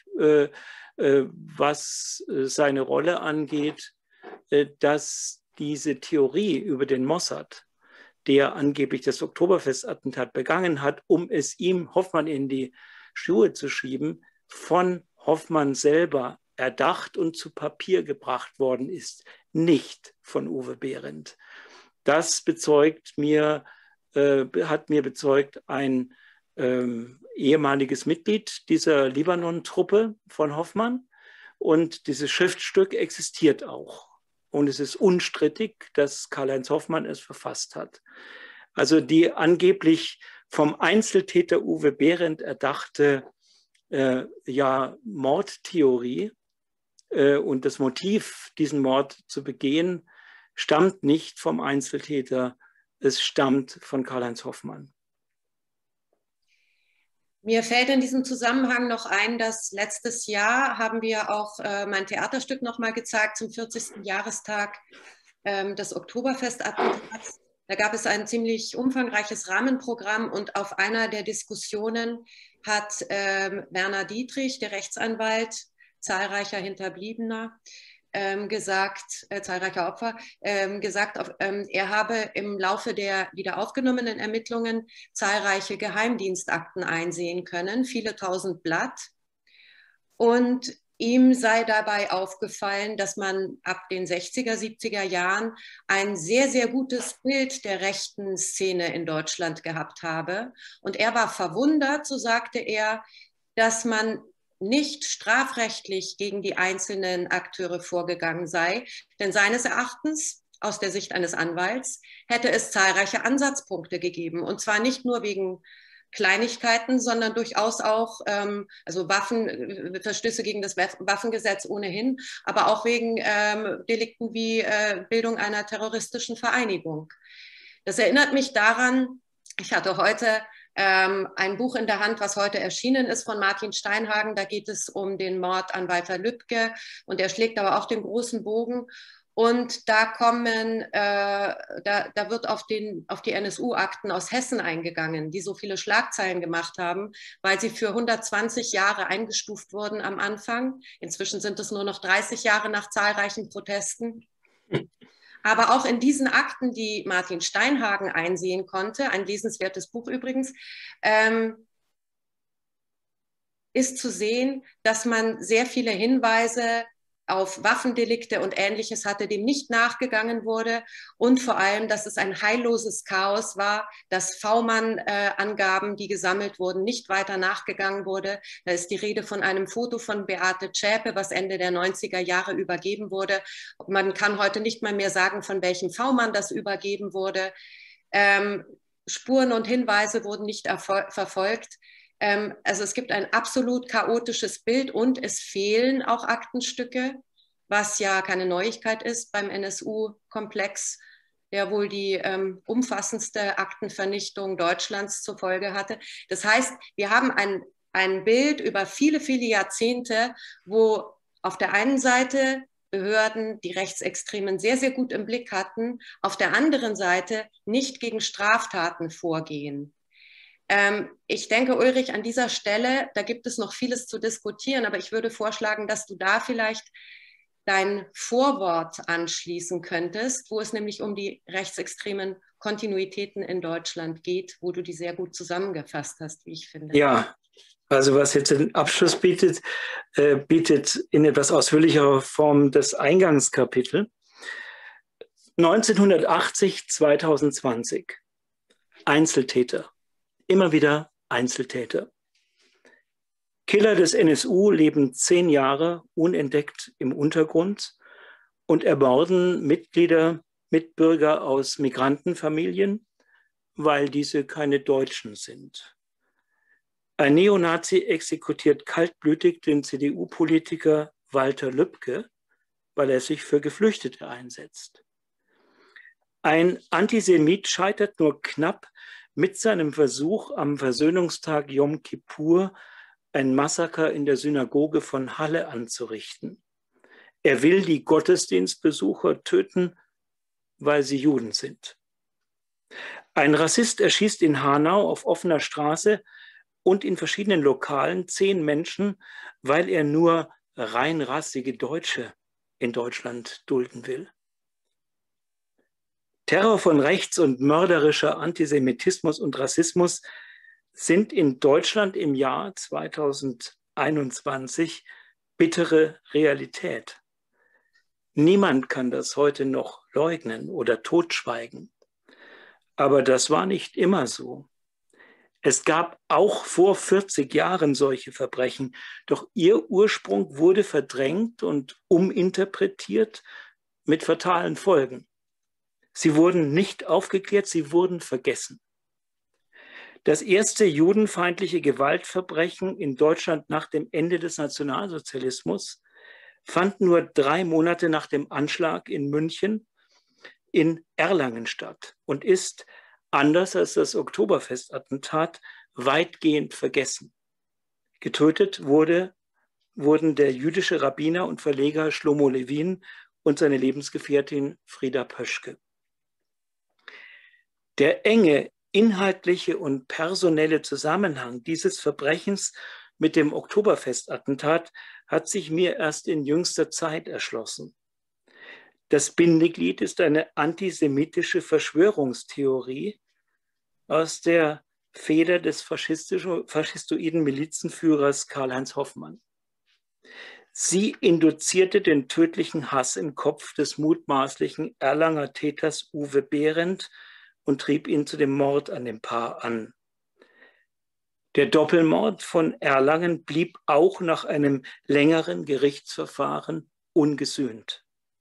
S3: was seine Rolle angeht, dass diese Theorie über den Mossad, der angeblich das Oktoberfestattentat begangen hat, um es ihm, Hoffmann, in die Schuhe zu schieben, von Hoffmann selber erdacht und zu Papier gebracht worden ist, nicht von Uwe Behrendt. Das hat mir bezeugt ein ehemaliges Mitglied dieser Libanon-Truppe von Hoffmann. Und dieses Schriftstück existiert auch. Und es ist unstrittig, dass Karl-Heinz Hoffmann es verfasst hat. Also die angeblich vom Einzeltäter Uwe Behrendt erdachte Mordtheorie und das Motiv, diesen Mord zu begehen, stammt nicht vom Einzeltäter, es stammt von Karl-Heinz Hoffmann.
S2: Mir fällt in diesem Zusammenhang noch ein, dass letztes Jahr haben wir auch mein Theaterstück nochmal gezeigt zum 40. Jahrestag des Oktoberfestattentats. Da gab es ein ziemlich umfangreiches Rahmenprogramm und auf einer der Diskussionen hat Werner Dietrich, der Rechtsanwalt zahlreicher Hinterbliebener, zahlreicher Opfer, gesagt, er habe im Laufe der wieder aufgenommenen Ermittlungen zahlreiche Geheimdienstakten einsehen können, viele tausend Blatt. Und ihm sei dabei aufgefallen, dass man ab den 60er, 70er Jahren ein sehr, sehr gutes Bild der rechten Szene in Deutschland gehabt habe. Und er war verwundert, so sagte er, dass man nicht strafrechtlich gegen die einzelnen Akteure vorgegangen sei. Denn seines Erachtens, aus der Sicht eines Anwalts, hätte es zahlreiche Ansatzpunkte gegeben. Und zwar nicht nur wegen Kleinigkeiten, sondern durchaus auch, also Verstöße gegen das Waffengesetz ohnehin, aber auch wegen Delikten wie Bildung einer terroristischen Vereinigung. Das erinnert mich daran, ich hatte heute ein Buch in der Hand, was heute erschienen ist von Martin Steinhagen. Da geht es um den Mord an Walter Lübcke und er schlägt aber auch den großen Bogen. Und da wird auf die NSU-Akten aus Hessen eingegangen, die so viele Schlagzeilen gemacht haben, weil sie für 120 Jahre eingestuft wurden am Anfang. Inzwischen sind es nur noch 30 Jahre nach zahlreichen Protesten. Aber auch in diesen Akten, die Martin Steinhagen einsehen konnte, ein lesenswertes Buch übrigens, ist zu sehen, dass man sehr viele Hinweise auf Waffendelikte und Ähnliches hatte, dem nicht nachgegangen wurde und vor allem, dass es ein heilloses Chaos war, dass V-Mann-Angaben, die gesammelt wurden, nicht weiter nachgegangen wurde. Da ist die Rede von einem Foto von Beate Zschäpe, was Ende der 90er Jahre übergeben wurde. Man kann heute nicht mal mehr sagen, von welchem V-Mann das übergeben wurde. Spuren und Hinweise wurden nicht verfolgt. Also es gibt ein absolut chaotisches Bild und es fehlen auch Aktenstücke, was ja keine Neuigkeit ist beim NSU-Komplex, der wohl die umfassendste Aktenvernichtung Deutschlands zur Folge hatte. Das heißt, wir haben ein Bild über viele, viele Jahrzehnte, wo auf der einen Seite Behörden die Rechtsextremen sehr, sehr gut im Blick hatten, auf der anderen Seite nicht gegen Straftaten vorgehen. Ich denke, Ulrich, an dieser Stelle, da gibt es noch vieles zu diskutieren, aber ich würde vorschlagen, dass du da vielleicht dein Vorwort anschließen könntest, wo es nämlich um die rechtsextremen Kontinuitäten in Deutschland geht, wo du die sehr gut zusammengefasst hast, wie ich finde.
S3: Ja, also was jetzt den Abschluss bietet, bietet in etwas ausführlicherer Form das Eingangskapitel. 1980, 2020. Einzeltäter. Immer wieder Einzeltäter. Killer des NSU leben 10 Jahre unentdeckt im Untergrund und ermorden Mitbürger aus Migrantenfamilien, weil diese keine Deutschen sind. Ein Neonazi exekutiert kaltblütig den CDU-Politiker Walter Lübcke, weil er sich für Geflüchtete einsetzt. Ein Antisemit scheitert nur knapp mit seinem Versuch, am Versöhnungstag Yom Kippur ein Massaker in der Synagoge von Halle anzurichten. Er will die Gottesdienstbesucher töten, weil sie Juden sind. Ein Rassist erschießt in Hanau auf offener Straße und in verschiedenen Lokalen 10 Menschen, weil er nur reinrassige Deutsche in Deutschland dulden will. Terror von rechts und mörderischer Antisemitismus und Rassismus sind in Deutschland im Jahr 2021 bittere Realität. Niemand kann das heute noch leugnen oder totschweigen. Aber das war nicht immer so. Es gab auch vor 40 Jahren solche Verbrechen, doch ihr Ursprung wurde verdrängt und uminterpretiert mit fatalen Folgen. Sie wurden nicht aufgeklärt, sie wurden vergessen. Das erste judenfeindliche Gewaltverbrechen in Deutschland nach dem Ende des Nationalsozialismus fand nur 3 Monate nach dem Anschlag in München in Erlangen statt und ist, anders als das Oktoberfestattentat, weitgehend vergessen. Getötet wurden der jüdische Rabbiner und Verleger Shlomo Levin und seine Lebensgefährtin Frieda Pöschke. Der enge inhaltliche und personelle Zusammenhang dieses Verbrechens mit dem Oktoberfestattentat hat sich mir erst in jüngster Zeit erschlossen. Das Bindeglied ist eine antisemitische Verschwörungstheorie aus der Feder des faschistoiden Milizenführers Karl-Heinz Hoffmann. Sie induzierte den tödlichen Hass im Kopf des mutmaßlichen Erlanger Täters Uwe Behrendt und trieb ihn zu dem Mord an dem Paar an. Der Doppelmord von Erlangen blieb auch nach einem längeren Gerichtsverfahren ungesühnt.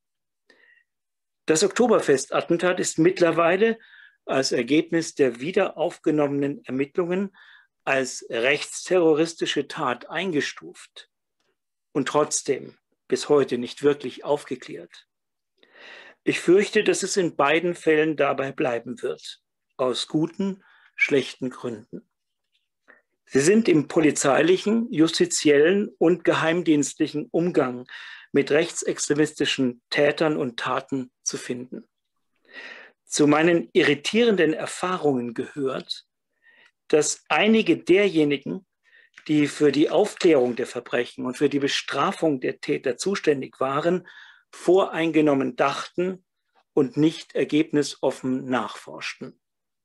S3: Das Oktoberfestattentat ist mittlerweile als Ergebnis der wiederaufgenommenen Ermittlungen als rechtsterroristische Tat eingestuft und trotzdem bis heute nicht wirklich aufgeklärt. Ich fürchte, dass es in beiden Fällen dabei bleiben wird, aus guten, schlechten Gründen. Sie sind im polizeilichen, justiziellen und geheimdienstlichen Umgang mit rechtsextremistischen Tätern und Taten zu finden. Zu meinen irritierenden Erfahrungen gehört, dass einige derjenigen, die für die Aufklärung der Verbrechen und für die Bestrafung der Täter zuständig waren, voreingenommen dachten und nicht ergebnisoffen nachforschten.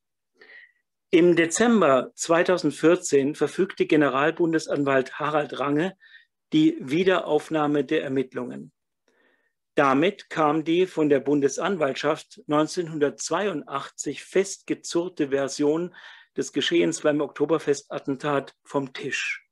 S3: Im Dezember 2014 verfügte Generalbundesanwalt Harald Range die Wiederaufnahme der Ermittlungen. Damit kam die von der Bundesanwaltschaft 1982 festgezurrte Version des Geschehens beim Oktoberfestattentat vom Tisch.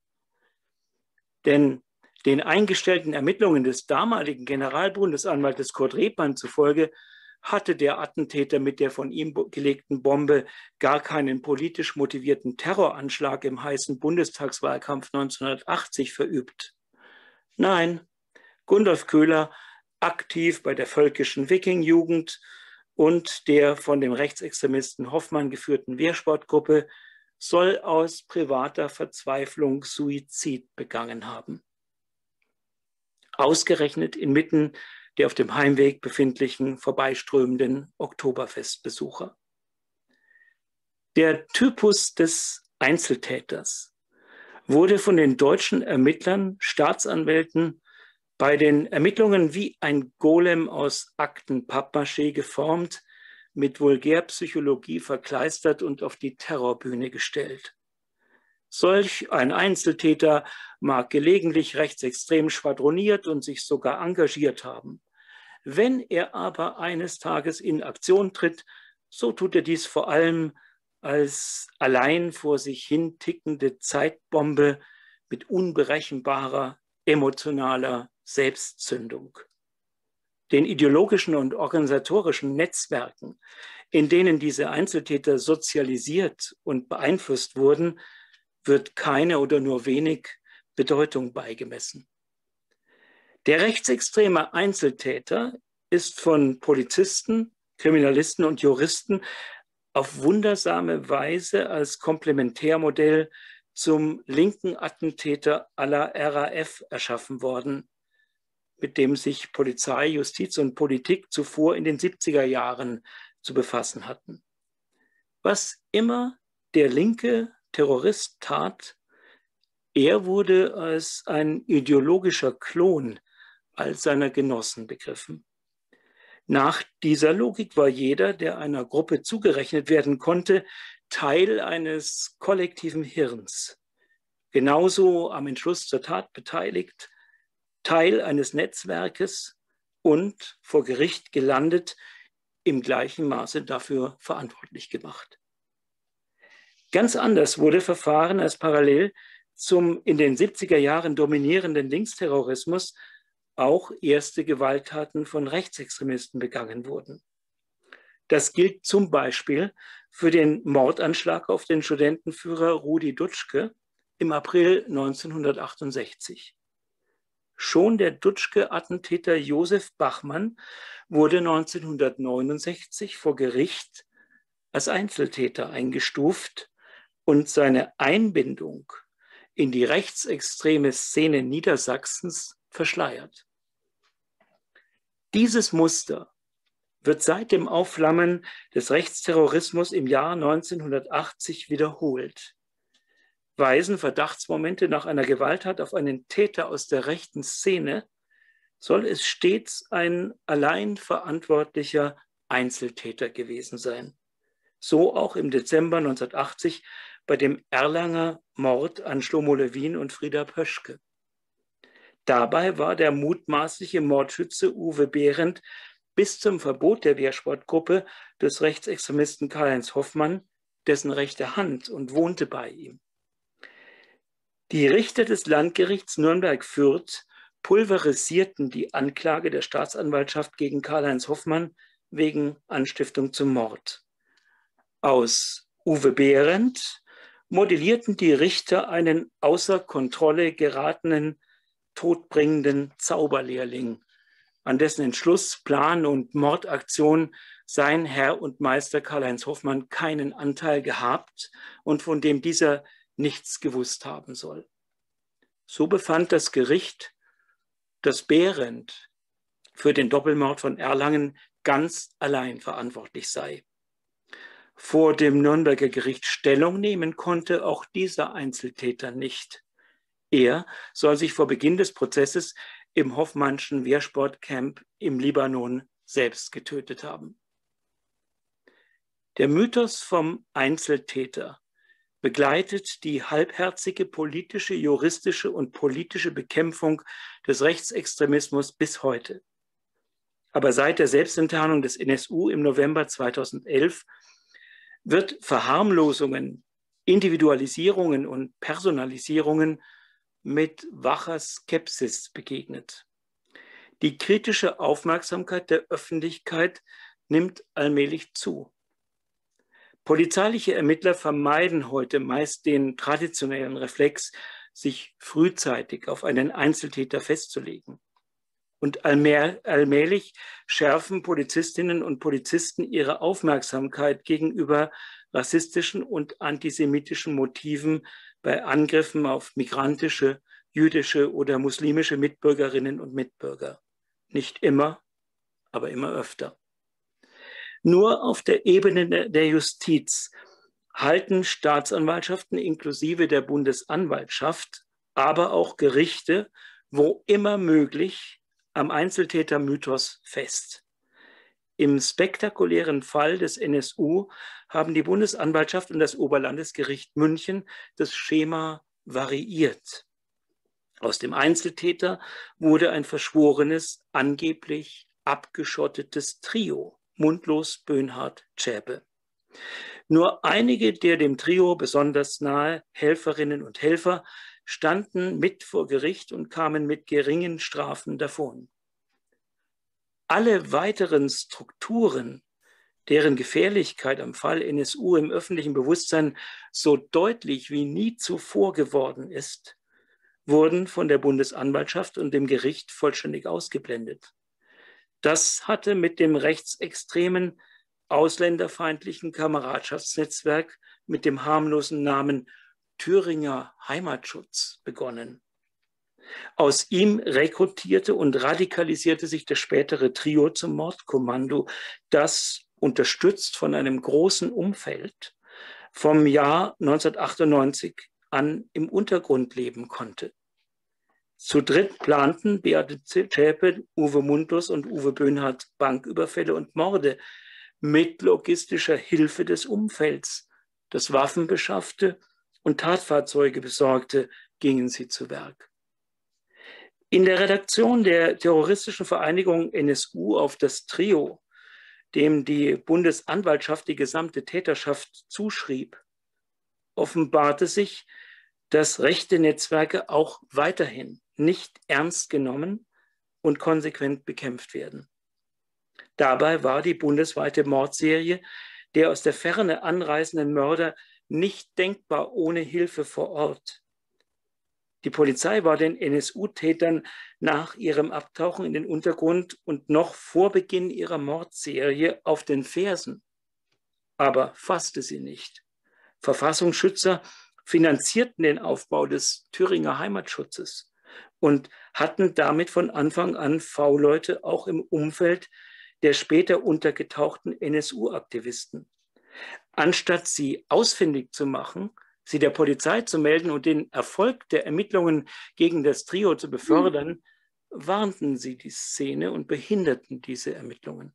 S3: Denn den eingestellten Ermittlungen des damaligen Generalbundesanwaltes Kurt Rebmann zufolge hatte der Attentäter mit der von ihm gelegten Bombe gar keinen politisch motivierten Terroranschlag im heißen Bundestagswahlkampf 1980 verübt. Nein, Gundolf Köhler, aktiv bei der völkischen Wiking-Jugend und der von dem Rechtsextremisten Hoffmann geführten Wehrsportgruppe, soll aus privater Verzweiflung Suizid begangen haben. Ausgerechnet inmitten der auf dem Heimweg befindlichen, vorbeiströmenden Oktoberfestbesucher. Der Typus des Einzeltäters wurde von den deutschen Ermittlern, Staatsanwälten bei den Ermittlungen wie ein Golem aus Akten-Pappmaché geformt, mit Vulgärpsychologie verkleistert und auf die Terrorbühne gestellt. Solch ein Einzeltäter mag gelegentlich rechtsextrem schwadroniert und sich sogar engagiert haben. Wenn er aber eines Tages in Aktion tritt, so tut er dies vor allem als allein vor sich hin tickende Zeitbombe mit unberechenbarer, emotionaler Selbstzündung. Den ideologischen und organisatorischen Netzwerken, in denen diese Einzeltäter sozialisiert und beeinflusst wurden, wird keine oder nur wenig Bedeutung beigemessen. Der rechtsextreme Einzeltäter ist von Polizisten, Kriminalisten und Juristen auf wundersame Weise als Komplementärmodell zum linken Attentäter à la RAF erschaffen worden, mit dem sich Polizei, Justiz und Politik zuvor in den 70er Jahren zu befassen hatten. Was immer der linke Terrorist tat, er wurde als ein ideologischer Klon all seiner Genossen begriffen. Nach dieser Logik war jeder, der einer Gruppe zugerechnet werden konnte, Teil eines kollektiven Hirns, genauso am Entschluss zur Tat beteiligt, Teil eines Netzwerkes und vor Gericht gelandet, im gleichen Maße dafür verantwortlich gemacht. Ganz anders wurde verfahren, als parallel zum in den 70er Jahren dominierenden Linksterrorismus auch erste Gewalttaten von Rechtsextremisten begangen wurden. Das gilt zum Beispiel für den Mordanschlag auf den Studentenführer Rudi Dutschke im April 1968. Schon der Dutschke-Attentäter Josef Bachmann wurde 1969 vor Gericht als Einzeltäter eingestuft und seine Einbindung in die rechtsextreme Szene Niedersachsens verschleiert. Dieses Muster wird seit dem Aufflammen des Rechtsterrorismus im Jahr 1980 wiederholt. Weisen Verdachtsmomente nach einer Gewalttat auf einen Täter aus der rechten Szene, soll es stets ein allein verantwortlicher Einzeltäter gewesen sein. So auch im Dezember 1980 bei dem Erlanger Mord an Shlomo Levin und Frieda Pöschke. Dabei war der mutmaßliche Mordschütze Uwe Behrendt bis zum Verbot der Wehrsportgruppe des Rechtsextremisten Karl-Heinz Hoffmann dessen rechte Hand und wohnte bei ihm. Die Richter des Landgerichts Nürnberg-Fürth pulverisierten die Anklage der Staatsanwaltschaft gegen Karl-Heinz Hoffmann wegen Anstiftung zum Mord. Aus Uwe Behrendt modellierten die Richter einen außer Kontrolle geratenen, todbringenden Zauberlehrling, an dessen Entschluss, Plan und Mordaktion sein Herr und Meister Karl-Heinz Hoffmann keinen Anteil gehabt und von dem dieser nichts gewusst haben soll. So befand das Gericht, dass Behrendt für den Doppelmord von Erlangen ganz allein verantwortlich sei. Vor dem Nürnberger Gericht Stellung nehmen konnte auch dieser Einzeltäter nicht. Er soll sich vor Beginn des Prozesses im Hoffmannschen Wehrsportcamp im Libanon selbst getötet haben. Der Mythos vom Einzeltäter begleitet die halbherzige politische, juristische und politische Bekämpfung des Rechtsextremismus bis heute. Aber seit der Selbstenttarnung des NSU im November 2011 wird Verharmlosungen, Individualisierungen und Personalisierungen mit wacher Skepsis begegnet. Die kritische Aufmerksamkeit der Öffentlichkeit nimmt allmählich zu. Polizeiliche Ermittler vermeiden heute meist den traditionellen Reflex, sich frühzeitig auf einen Einzeltäter festzulegen. Und allmählich schärfen Polizistinnen und Polizisten ihre Aufmerksamkeit gegenüber rassistischen und antisemitischen Motiven bei Angriffen auf migrantische, jüdische oder muslimische Mitbürgerinnen und Mitbürger. Nicht immer, aber immer öfter. Nur auf der Ebene der Justiz halten Staatsanwaltschaften inklusive der Bundesanwaltschaft, aber auch Gerichte, wo immer möglich, am Einzeltätermythos fest. Im spektakulären Fall des NSU haben die Bundesanwaltschaft und das Oberlandesgericht München das Schema variiert. Aus dem Einzeltäter wurde ein verschworenes, angeblich abgeschottetes Trio, Mundlos, Böhnhardt, Zschäpe. Nur einige der dem Trio besonders nahe Helferinnen und Helfer standen mit vor Gericht und kamen mit geringen Strafen davon. Alle weiteren Strukturen, deren Gefährlichkeit am Fall NSU im öffentlichen Bewusstsein so deutlich wie nie zuvor geworden ist, wurden von der Bundesanwaltschaft und dem Gericht vollständig ausgeblendet. Das hatte mit dem rechtsextremen, ausländerfeindlichen Kameradschaftsnetzwerk mit dem harmlosen Namen Thüringer Heimatschutz begonnen. Aus ihm rekrutierte und radikalisierte sich das spätere Trio zum Mordkommando, das, unterstützt von einem großen Umfeld, vom Jahr 1998 an im Untergrund leben konnte. Zu dritt planten Beate Zschäpe, Uwe Mundlos und Uwe Böhnhardt Banküberfälle und Morde mit logistischer Hilfe des Umfelds. Das Waffen beschaffte und Tatfahrzeuge besorgte, gingen sie zu Werk. In der Redaktion der terroristischen Vereinigung NSU auf das Trio, dem die Bundesanwaltschaft die gesamte Täterschaft zuschrieb, offenbarte sich, dass rechte Netzwerke auch weiterhin nicht ernst genommen und konsequent bekämpft werden. Dabei war die bundesweite Mordserie der aus der Ferne anreisenden Mörder nicht denkbar ohne Hilfe vor Ort. Die Polizei war den NSU-Tätern nach ihrem Abtauchen in den Untergrund und noch vor Beginn ihrer Mordserie auf den Fersen, aber fasste sie nicht. Verfassungsschützer finanzierten den Aufbau des Thüringer Heimatschutzes und hatten damit von Anfang an V-Leute auch im Umfeld der später untergetauchten NSU-Aktivisten. Anstatt sie ausfindig zu machen, sie der Polizei zu melden und den Erfolg der Ermittlungen gegen das Trio zu befördern, warnten sie die Szene und behinderten diese Ermittlungen.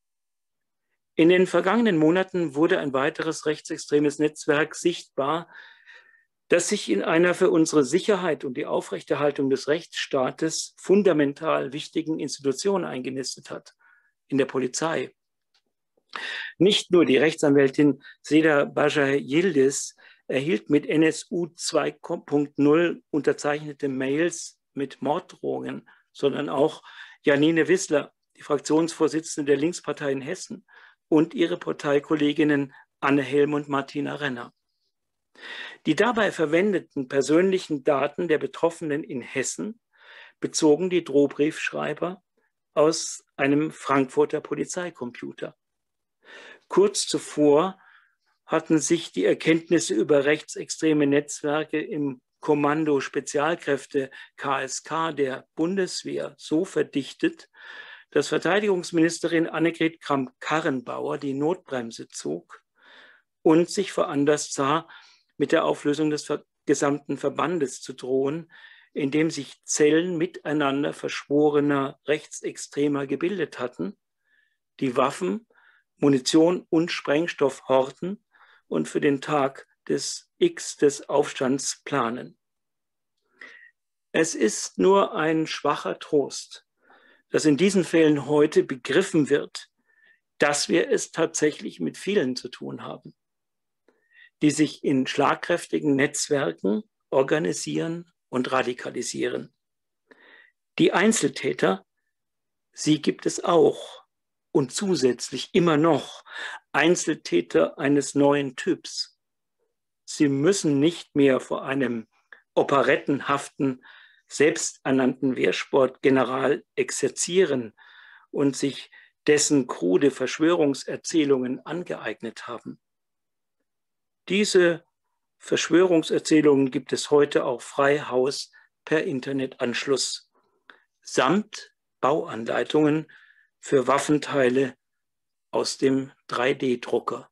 S3: In den vergangenen Monaten wurde ein weiteres rechtsextremes Netzwerk sichtbar, das sich in einer für unsere Sicherheit und die Aufrechterhaltung des Rechtsstaates fundamental wichtigen Institution eingenistet hat, in der Polizei. Nicht nur die Rechtsanwältin Seda Bajer Yildiz erhielt mit NSU 2.0 unterzeichnete Mails mit Morddrohungen, sondern auch Janine Wissler, die Fraktionsvorsitzende der Linkspartei in Hessen, und ihre Parteikolleginnen Anne Helm und Martina Renner. Die dabei verwendeten persönlichen Daten der Betroffenen in Hessen bezogen die Drohbriefschreiber aus einem Frankfurter Polizeicomputer. Kurz zuvor hatten sich die Erkenntnisse über rechtsextreme Netzwerke im Kommando Spezialkräfte KSK der Bundeswehr so verdichtet, dass Verteidigungsministerin Annegret Kramp-Karrenbauer die Notbremse zog und sich veranlasst sah, mit der Auflösung des gesamten Verbandes zu drohen, in dem sich Zellen miteinander verschworener Rechtsextremer gebildet hatten, die Waffen, Munition und Sprengstoff horten und für den Tag des X des Aufstands planen. Es ist nur ein schwacher Trost, dass in diesen Fällen heute begriffen wird, dass wir es tatsächlich mit vielen zu tun haben, die sich in schlagkräftigen Netzwerken organisieren und radikalisieren. Die Einzeltäter, sie gibt es auch und zusätzlich immer noch Einzeltäter eines neuen Typs. Sie müssen nicht mehr vor einem operettenhaften, selbsternannten Wehrsportgeneral exerzieren und sich dessen krude Verschwörungserzählungen angeeignet haben. Diese Verschwörungserzählungen gibt es heute auch frei Haus per Internetanschluss, samt Bauanleitungen für Waffenteile aus dem 3D-Drucker.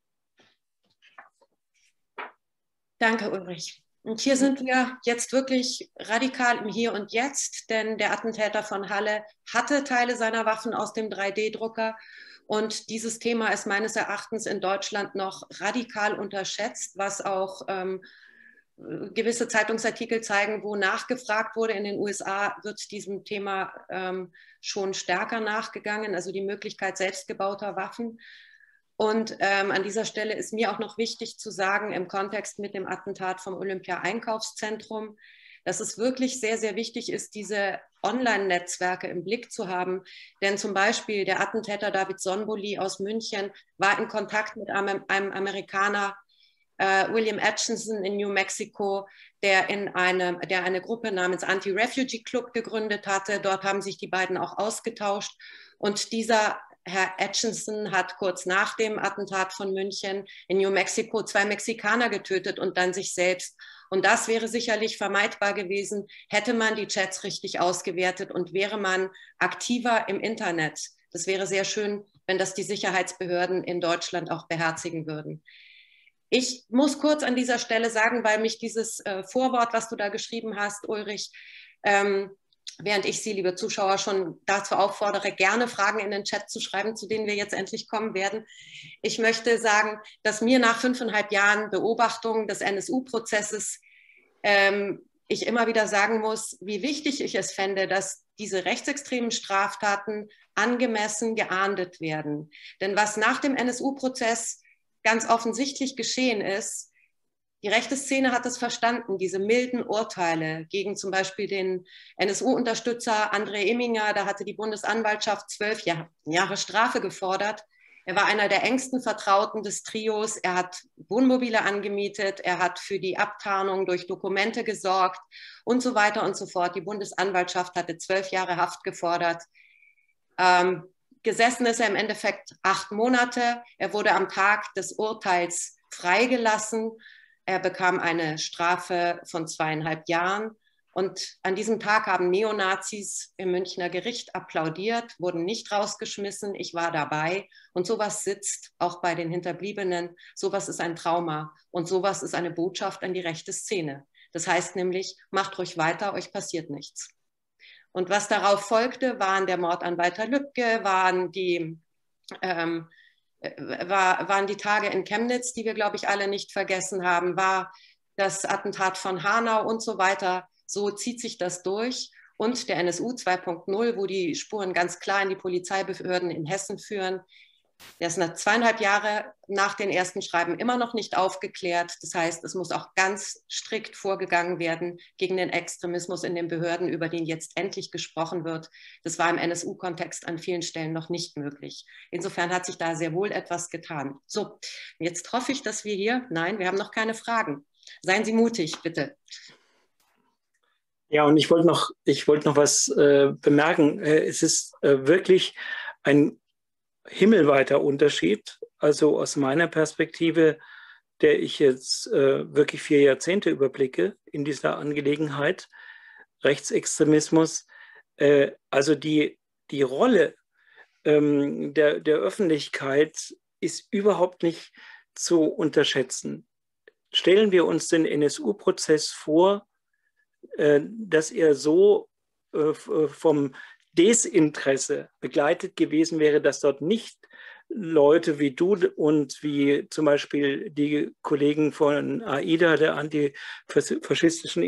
S2: Danke, Ulrich. Und hier sind wir jetzt wirklich radikal im Hier und Jetzt, denn der Attentäter von Halle hatte Teile seiner Waffen aus dem 3D-Drucker. Und dieses Thema ist meines Erachtens in Deutschland noch radikal unterschätzt, was auch gewisse Zeitungsartikel zeigen, wo nachgefragt wurde. In den USA wird diesem Thema schon stärker nachgegangen, also die Möglichkeit selbstgebauter Waffen. Und an dieser Stelle ist mir auch noch wichtig zu sagen, im Kontext mit dem Attentat vom Olympia-Einkaufszentrum, dass es wirklich sehr, sehr wichtig ist, diese Online-Netzwerke im Blick zu haben. Denn zum Beispiel der Attentäter David Sonboli aus München war in Kontakt mit einem Amerikaner, William Atchison in New Mexico, der eine Gruppe namens Anti-Refugee Club gegründet hatte. Dort haben sich die beiden auch ausgetauscht. Und dieser Herr Atchison hat kurz nach dem Attentat von München in New Mexico 2 Mexikaner getötet und dann sich selbst. Und das wäre sicherlich vermeidbar gewesen, hätte man die Chats richtig ausgewertet und wäre man aktiver im Internet. Das wäre sehr schön, wenn das die Sicherheitsbehörden in Deutschland auch beherzigen würden. Ich muss kurz an dieser Stelle sagen, weil mich dieses Vorwort, was du da geschrieben hast, Ulrich, während ich Sie, liebe Zuschauer, schon dazu auffordere, gerne Fragen in den Chat zu schreiben, zu denen wir jetzt endlich kommen werden. Ich möchte sagen, dass mir nach 5,5 Jahren Beobachtung des NSU-Prozesses ich immer wieder sagen muss, wie wichtig ich es fände, dass diese rechtsextremen Straftaten angemessen geahndet werden. Denn was nach dem NSU-Prozess ganz offensichtlich geschehen ist, Die rechte Szene hat es verstanden, diese milden Urteile gegen zum Beispiel den NSU-Unterstützer André Imminger. Da hatte die Bundesanwaltschaft 12 Jahre Strafe gefordert. Er war einer der engsten Vertrauten des Trios. Er hat Wohnmobile angemietet. Er hat für die Abtarnung durch Dokumente gesorgt und so weiter und so fort. Die Bundesanwaltschaft hatte 12 Jahre Haft gefordert. Gesessen ist er im Endeffekt 8 Monate. Er wurde am Tag des Urteils freigelassen. Er bekam eine Strafe von 2,5 Jahren. Und an diesem Tag haben Neonazis im Münchner Gericht applaudiert, wurden nicht rausgeschmissen. Ich war dabei. Und sowas sitzt auch bei den Hinterbliebenen. Sowas ist ein Trauma. Und sowas ist eine Botschaft an die rechte Szene. Das heißt nämlich, macht ruhig weiter, euch passiert nichts. Und was darauf folgte, waren der Mord an Walter Lübcke, waren die Tage in Chemnitz, die wir, glaube ich, alle nicht vergessen haben, war das Attentat von Hanau und so weiter. So zieht sich das durch. Und der NSU 2.0, wo die Spuren ganz klar in die Polizeibehörden in Hessen führen, der ist 2,5 Jahre nach den ersten Schreiben immer noch nicht aufgeklärt. Das heißt, es muss auch ganz strikt vorgegangen werden gegen den Extremismus in den Behörden, über den jetzt endlich gesprochen wird. Das war im NSU-Kontext an vielen Stellen noch nicht möglich. Insofern hat sich da sehr wohl etwas getan. So, jetzt hoffe ich, dass wir hier, nein, wir haben noch keine Fragen. Seien Sie mutig, bitte.
S3: Ja, und ich wollte noch was bemerken. Es ist wirklich ein himmelweiter Unterschied, also aus meiner Perspektive, der ich jetzt wirklich 4 Jahrzehnte überblicke in dieser Angelegenheit, Rechtsextremismus, also die Rolle der Öffentlichkeit ist überhaupt nicht zu unterschätzen. Stellen wir uns den NSU-Prozess vor, dass er so vom Desinteresse begleitet gewesen wäre, dass dort nicht Leute wie du und wie zum Beispiel die Kollegen von AIDA, der antifaschistischen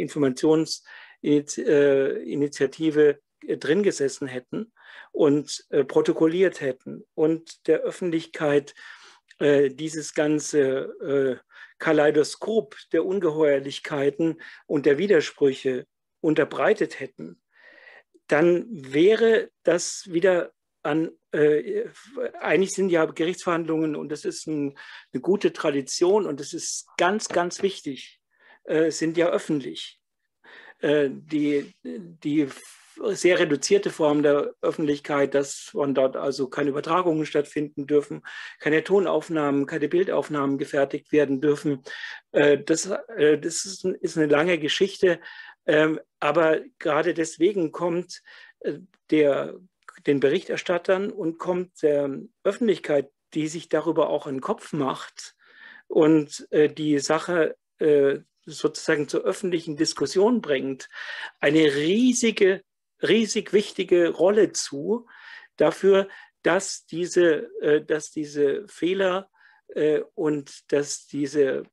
S3: Informationsinitiative, drin gesessen hätten und protokolliert hätten und der Öffentlichkeit dieses ganze Kaleidoskop der Ungeheuerlichkeiten und der Widersprüche unterbreitet hätten, dann wäre das wieder eigentlich sind ja Gerichtsverhandlungen und das ist eine gute Tradition und das ist ganz, ganz wichtig, sind ja öffentlich. Die sehr reduzierte Form der Öffentlichkeit, dass von dort also keine Übertragungen stattfinden dürfen, keine Tonaufnahmen, keine Bildaufnahmen gefertigt werden dürfen. Das ist eine lange Geschichte, aber gerade deswegen kommt den Berichterstattern und kommt der Öffentlichkeit, die sich darüber auch einen Kopf macht und die Sache sozusagen zur öffentlichen Diskussion bringt, eine riesig wichtige Rolle zu dafür, dass diese Fehler und dass dieses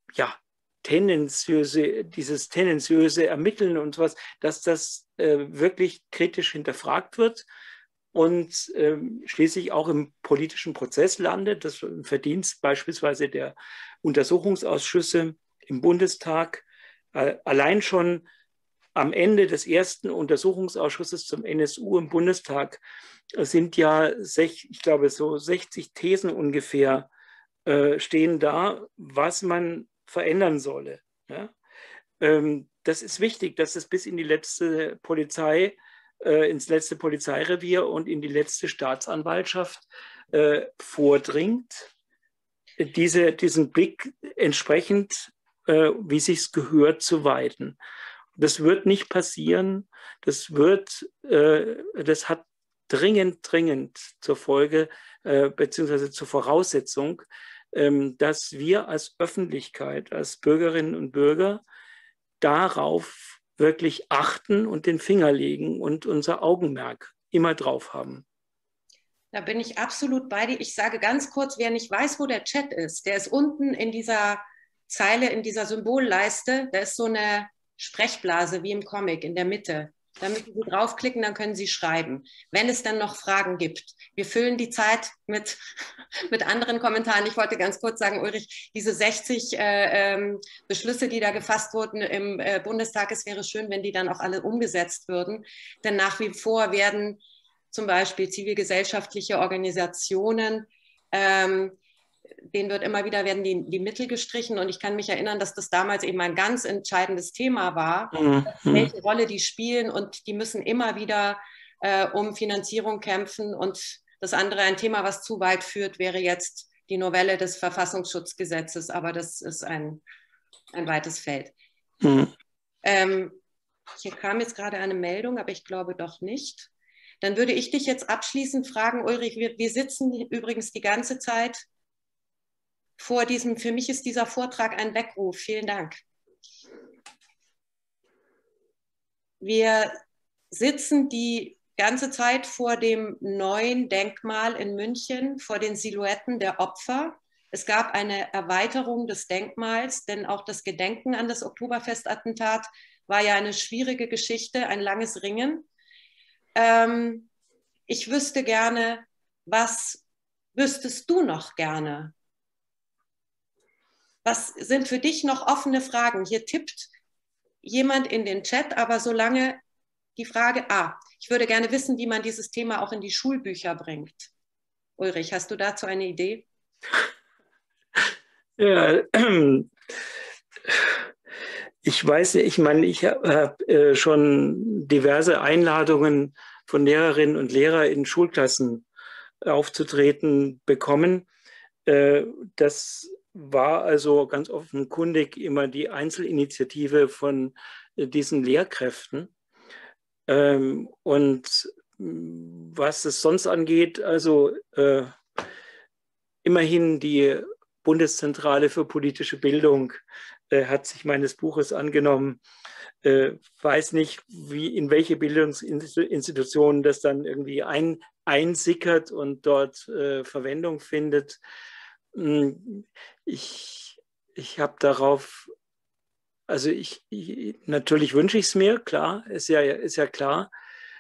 S3: tendenziöse Ermitteln und sowas, dass das wirklich kritisch hinterfragt wird und schließlich auch im politischen Prozess landet. Das ist ein Verdienst beispielsweise der Untersuchungsausschüsse im Bundestag. Allein schon am Ende des ersten Untersuchungsausschusses zum NSU im Bundestag sind ja, ich glaube, so 60 Thesen ungefähr stehen da, was man verändern solle. Ja? Das ist wichtig, dass es bis in die letzte Polizei, ins letzte Polizeirevier und in die letzte Staatsanwaltschaft vordringt. Diesen Blick entsprechend, wie es sich gehört, zu weiten. Das wird nicht passieren. Das hat dringend zur Folge beziehungsweise zur Voraussetzung, dass wir als Öffentlichkeit, als Bürgerinnen und Bürger darauf wirklich achten und den Finger legen und unser Augenmerk immer drauf haben.
S2: Da bin ich absolut bei dir. Ich sage ganz kurz, wer nicht weiß, wo der Chat ist, der ist unten in dieser Zeile, in dieser Symbolleiste. Da ist so eine Sprechblase wie im Comic in der Mitte. Da müssen Sie draufklicken, dann können Sie schreiben. Wenn es dann noch Fragen gibt. Wir füllen die Zeit mit anderen Kommentaren. Ich wollte ganz kurz sagen, Ulrich, diese 60 Beschlüsse, die da gefasst wurden im Bundestag, es wäre schön, wenn die dann auch alle umgesetzt würden. Denn nach wie vor werden zum Beispiel zivilgesellschaftliche Organisationen, denen wird immer wieder werden die Mittel gestrichen. Und ich kann mich erinnern, dass das damals eben ein ganz entscheidendes Thema war, welche Rolle die spielen. Und die müssen immer wieder um Finanzierung kämpfen. Und das andere, ein Thema, was zu weit führt, wäre jetzt die Novelle des Verfassungsschutzgesetzes. Aber das ist ein weites Feld. Hier kam jetzt gerade eine Meldung, aber ich glaube doch nicht. Dann würde ich dich jetzt abschließend fragen, Ulrich, wir sitzen übrigens die ganze Zeit vor diesem, für mich ist dieser Vortrag ein Weckruf. Vielen Dank. Wir sitzen die ganze Zeit vor dem neuen Denkmal in München, vor den Silhouetten der Opfer. Es gab eine Erweiterung des Denkmals, denn auch das Gedenken an das Oktoberfestattentat war ja eine schwierige Geschichte, ein langes Ringen. Ich wüsste gerne, was wüsstest du noch gerne? Was sind für dich noch offene Fragen? Hier tippt jemand in den Chat, aber solange die Frage, ich würde gerne wissen, wie man dieses Thema auch in die Schulbücher bringt. Ulrich, hast du dazu eine Idee?
S3: Ja, ich weiß nicht, ich meine, ich habe schon diverse Einladungen von Lehrerinnen und Lehrern in Schulklassen aufzutreten bekommen. Das war also ganz offenkundig immer die Einzelinitiative von diesen Lehrkräften. Und was es sonst angeht, also immerhin die Bundeszentrale für politische Bildung hat sich meines Buches angenommen. Weiß nicht, in welche Bildungsinstitutionen das dann irgendwie einsickert und dort Verwendung findet. Ich habe darauf, also natürlich wünsche ich es mir, klar, ist ja klar.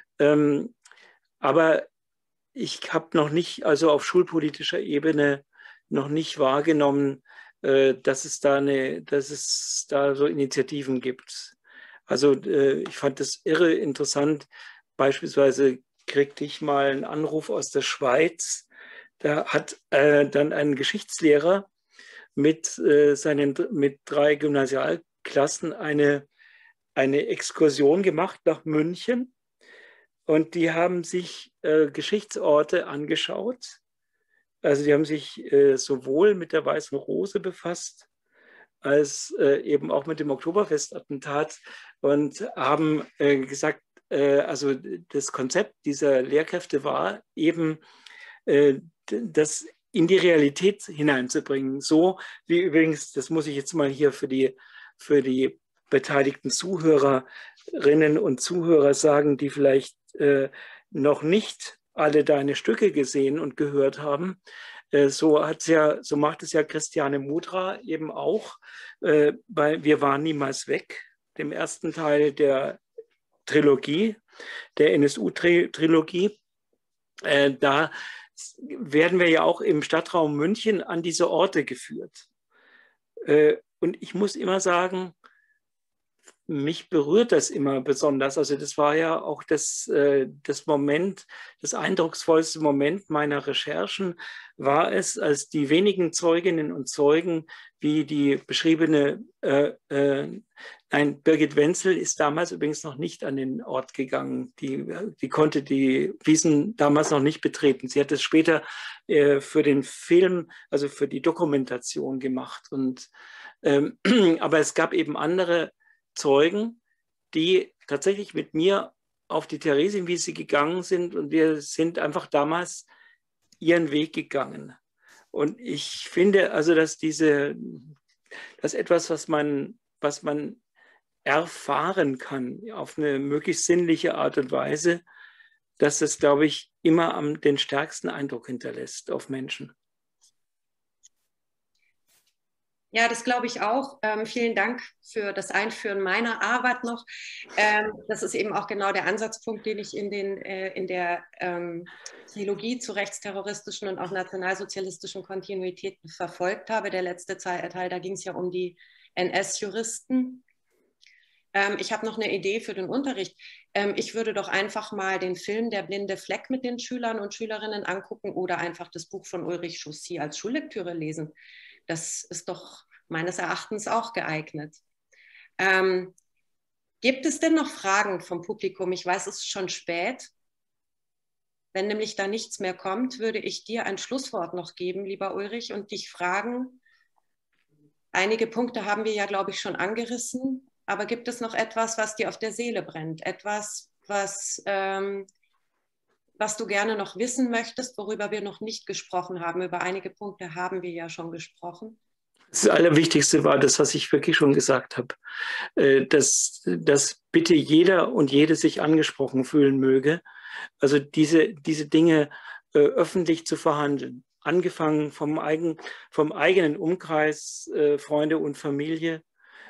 S3: Aber ich habe noch nicht, also auf schulpolitischer Ebene, noch nicht wahrgenommen, dass es da so Initiativen gibt. Also ich fand das irre interessant. Beispielsweise kriegte ich mal einen Anruf aus der Schweiz. Da hat dann ein Geschichtslehrer mit 3 Gymnasialklassen eine Exkursion gemacht nach München. Und die haben sich Geschichtsorte angeschaut. Also die haben sich sowohl mit der Weißen Rose befasst, als eben auch mit dem Oktoberfestattentat und haben gesagt, also das Konzept dieser Lehrkräfte war eben, das in die Realität hineinzubringen. So wie übrigens, das muss ich jetzt mal hier für die beteiligten Zuhörerinnen und Zuhörer sagen, die vielleicht noch nicht alle deine Stücke gesehen und gehört haben. So macht es ja Christiane Mutra eben auch bei Wir waren niemals weg, dem ersten Teil der Trilogie, der NSU-Trilogie. Da werden wir ja auch im Stadtraum München an diese Orte geführt. Und ich muss immer sagen, mich berührt das immer besonders. Also das war ja auch das eindrucksvollste Moment meiner Recherchen war es, als die wenigen Zeuginnen und Zeugen, wie die beschriebene, Birgit Wenzel ist damals übrigens noch nicht an den Ort gegangen. Die konnte die Wiesen damals noch nicht betreten. Sie hat es später für den Film, also für die Dokumentation gemacht. Aber es gab eben andere Zeugen, die tatsächlich mit mir auf die Theresienwiese gegangen sind und wir sind einfach damals ihren Weg gegangen. Und ich finde also, dass etwas, was man erfahren kann auf eine möglichst sinnliche Art und Weise, dass es, glaube ich, immer den stärksten Eindruck hinterlässt auf Menschen.
S2: Ja, das glaube ich auch. Vielen Dank für das Einführen meiner Arbeit noch. Das ist eben auch genau der Ansatzpunkt, den ich in der Trilogie zu rechtsterroristischen und auch nationalsozialistischen Kontinuitäten verfolgt habe. Der letzte Teil, da ging es ja um die NS-Juristen. Ich habe noch eine Idee für den Unterricht. Ich würde doch einfach mal den Film Der blinde Fleck mit den Schülern und Schülerinnen angucken oder einfach das Buch von Ulrich Chaussy als Schullektüre lesen. Das ist doch meines Erachtens auch geeignet. Gibt es denn noch Fragen vom Publikum? Ich weiß, es ist schon spät. Wenn nämlich da nichts mehr kommt, würde ich dir ein Schlusswort noch geben, lieber Ulrich, und dich fragen. Einige Punkte haben wir ja, glaube ich, schon angerissen. Aber gibt es noch etwas, was dir auf der Seele brennt? Etwas, was du gerne noch wissen möchtest, worüber wir noch nicht gesprochen haben? Über einige Punkte haben wir ja schon gesprochen.
S3: Das Allerwichtigste war das, was ich wirklich schon gesagt habe, dass bitte jeder und jede sich angesprochen fühlen möge. Also diese Dinge öffentlich zu verhandeln, angefangen vom eigenen Umkreis, Freunde und Familie.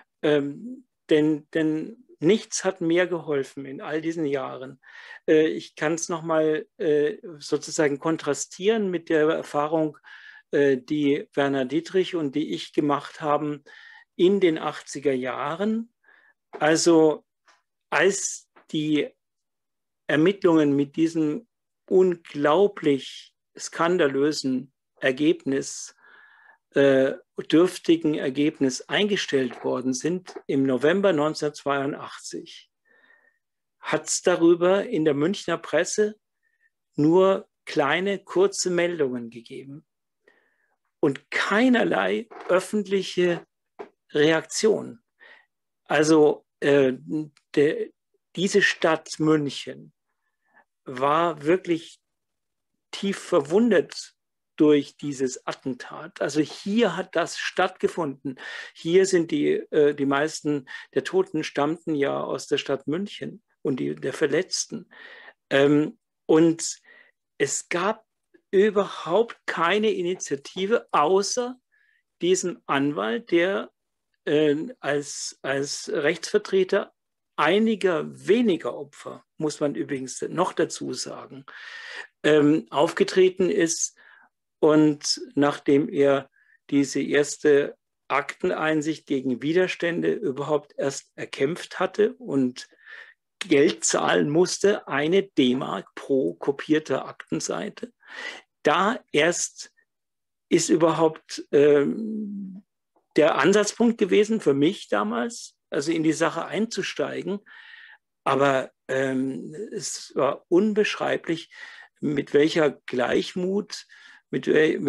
S3: Denn nichts hat mehr geholfen in all diesen Jahren. Ich kann es nochmal sozusagen kontrastieren mit der Erfahrung, die Werner Dietrich und die ich gemacht haben in den 80er Jahren. Also als die Ermittlungen mit diesem unglaublich skandalösen Ergebnis, dürftigen Ergebnis eingestellt worden sind, im November 1982, hat es darüber in der Münchner Presse nur kleine, kurze Meldungen gegeben und keinerlei öffentliche Reaktion. Also diese Stadt München war wirklich tief verwundert durch dieses Attentat. Also hier hat das stattgefunden. Hier sind die meisten der Toten stammten ja aus der Stadt München und der Verletzten. Und es gab überhaupt keine Initiative außer diesem Anwalt, der als Rechtsvertreter einiger weniger Opfer, muss man übrigens noch dazu sagen, aufgetreten ist. Und nachdem er diese erste Akteneinsicht gegen Widerstände überhaupt erst erkämpft hatte und Geld zahlen musste, 1 D-Mark pro kopierter Aktenseite, da erst ist überhaupt der Ansatzpunkt gewesen für mich damals, also in die Sache einzusteigen. Aber es war unbeschreiblich, mit welcher Gleichmut, mit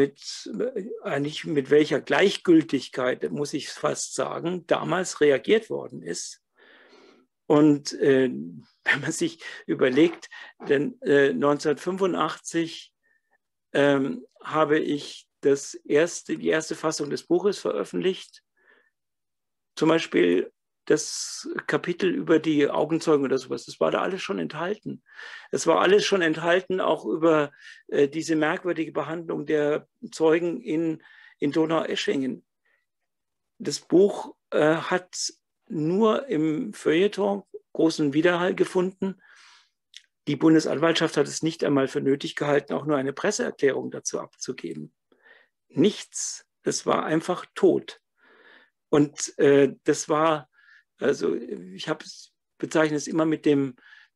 S3: welcher Gleichgültigkeit, muss ich fast sagen, damals reagiert worden ist. Und wenn man sich überlegt, denn 1985 habe ich die erste Fassung des Buches veröffentlicht, zum Beispiel das Kapitel über die Augenzeugen oder sowas, das war da alles schon enthalten. Es war alles schon enthalten, auch über diese merkwürdige Behandlung der Zeugen in Donaueschingen. Das Buch hat nur im Feuilleton großen Widerhall gefunden. Die Bundesanwaltschaft hat es nicht einmal für nötig gehalten, auch nur eine Presseerklärung dazu abzugeben. Nichts. Es war einfach tot. Und das war, also ich bezeichne es immer mit dem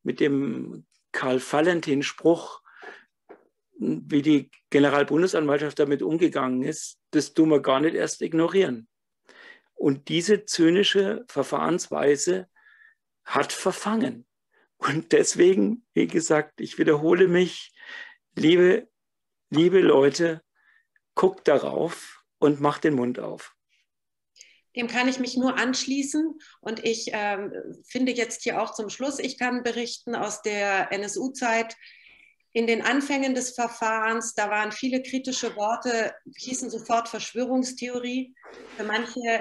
S3: Karl-Valentin-Spruch, wie die Generalbundesanwaltschaft damit umgegangen ist, das tun wir gar nicht erst ignorieren. Und diese zynische Verfahrensweise hat verfangen. Und deswegen, wie gesagt, ich wiederhole mich, liebe Leute, guckt darauf und macht den Mund auf.
S2: Dem kann ich mich nur anschließen. Und ich finde jetzt hier auch zum Schluss, ich kann berichten aus der NSU-Zeit, in den Anfängen des Verfahrens, da waren viele kritische Worte, hießen sofort Verschwörungstheorie. Für manche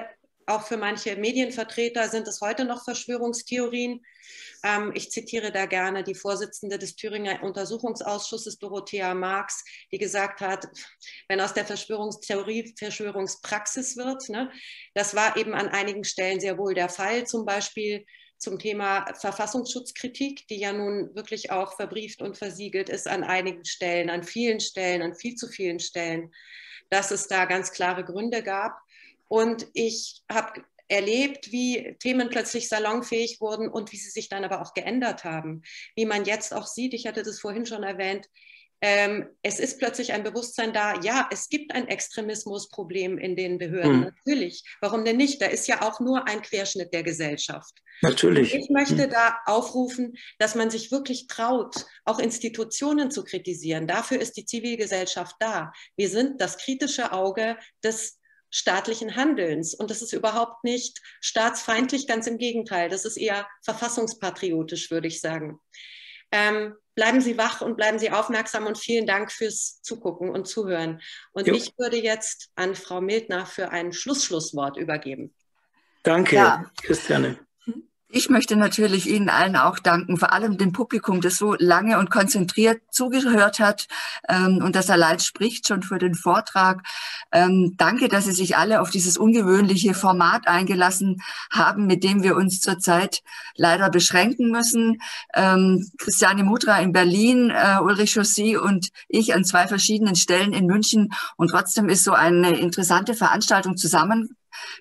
S2: auch für manche Medienvertreter sind es heute noch Verschwörungstheorien. Ich zitiere da gerne die Vorsitzende des Thüringer Untersuchungsausschusses, Dorothea Marx, die gesagt hat, wenn aus der Verschwörungstheorie Verschwörungspraxis wird, ne, das war eben an einigen Stellen sehr wohl der Fall, zum Beispiel zum Thema Verfassungsschutzkritik, die ja nun wirklich auch verbrieft und versiegelt ist an einigen Stellen, an vielen Stellen, an viel zu vielen Stellen, dass es da ganz klare Gründe gab. Und ich habe erlebt, wie Themen plötzlich salonfähig wurden und wie sie sich dann aber auch geändert haben. Wie man jetzt auch sieht, ich hatte das vorhin schon erwähnt, es ist plötzlich ein Bewusstsein da, ja, es gibt ein Extremismusproblem in den Behörden, natürlich. Warum denn nicht? Da ist ja auch nur ein Querschnitt der Gesellschaft.
S3: Natürlich.
S2: Ich möchte da aufrufen, dass man sich wirklich traut, auch Institutionen zu kritisieren. Dafür ist die Zivilgesellschaft da. Wir sind das kritische Auge des staatlichen Handelns. Und das ist überhaupt nicht staatsfeindlich, ganz im Gegenteil. Das ist eher verfassungspatriotisch, würde ich sagen. Bleiben Sie wach und bleiben Sie aufmerksam und vielen Dank fürs Zugucken und Zuhören. Und ich würde jetzt an Frau Mildner für ein Schlusswort übergeben.
S3: Danke, Christiane.
S1: Ich möchte natürlich Ihnen allen auch danken, vor allem dem Publikum, das so lange und konzentriert zugehört hat und das allein spricht schon für den Vortrag. Danke, dass Sie sich alle auf dieses ungewöhnliche Format eingelassen haben, mit dem wir uns zurzeit leider beschränken müssen. Christiane Mutra in Berlin, Ulrich Chaussy und ich an 2 verschiedenen Stellen in München. Und trotzdem ist so eine interessante Veranstaltung zusammengekommen.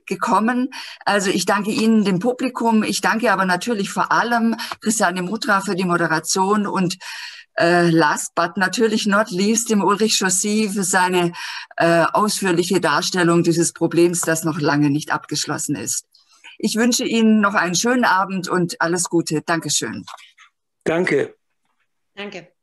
S1: Also ich danke Ihnen, dem Publikum. Ich danke aber natürlich vor allem Christiane Mutra für die Moderation und last but natürlich not least dem Ulrich Chaussy für seine ausführliche Darstellung dieses Problems, das noch lange nicht abgeschlossen ist. Ich wünsche Ihnen noch einen schönen Abend und alles Gute. Dankeschön.
S3: Danke.
S2: Danke.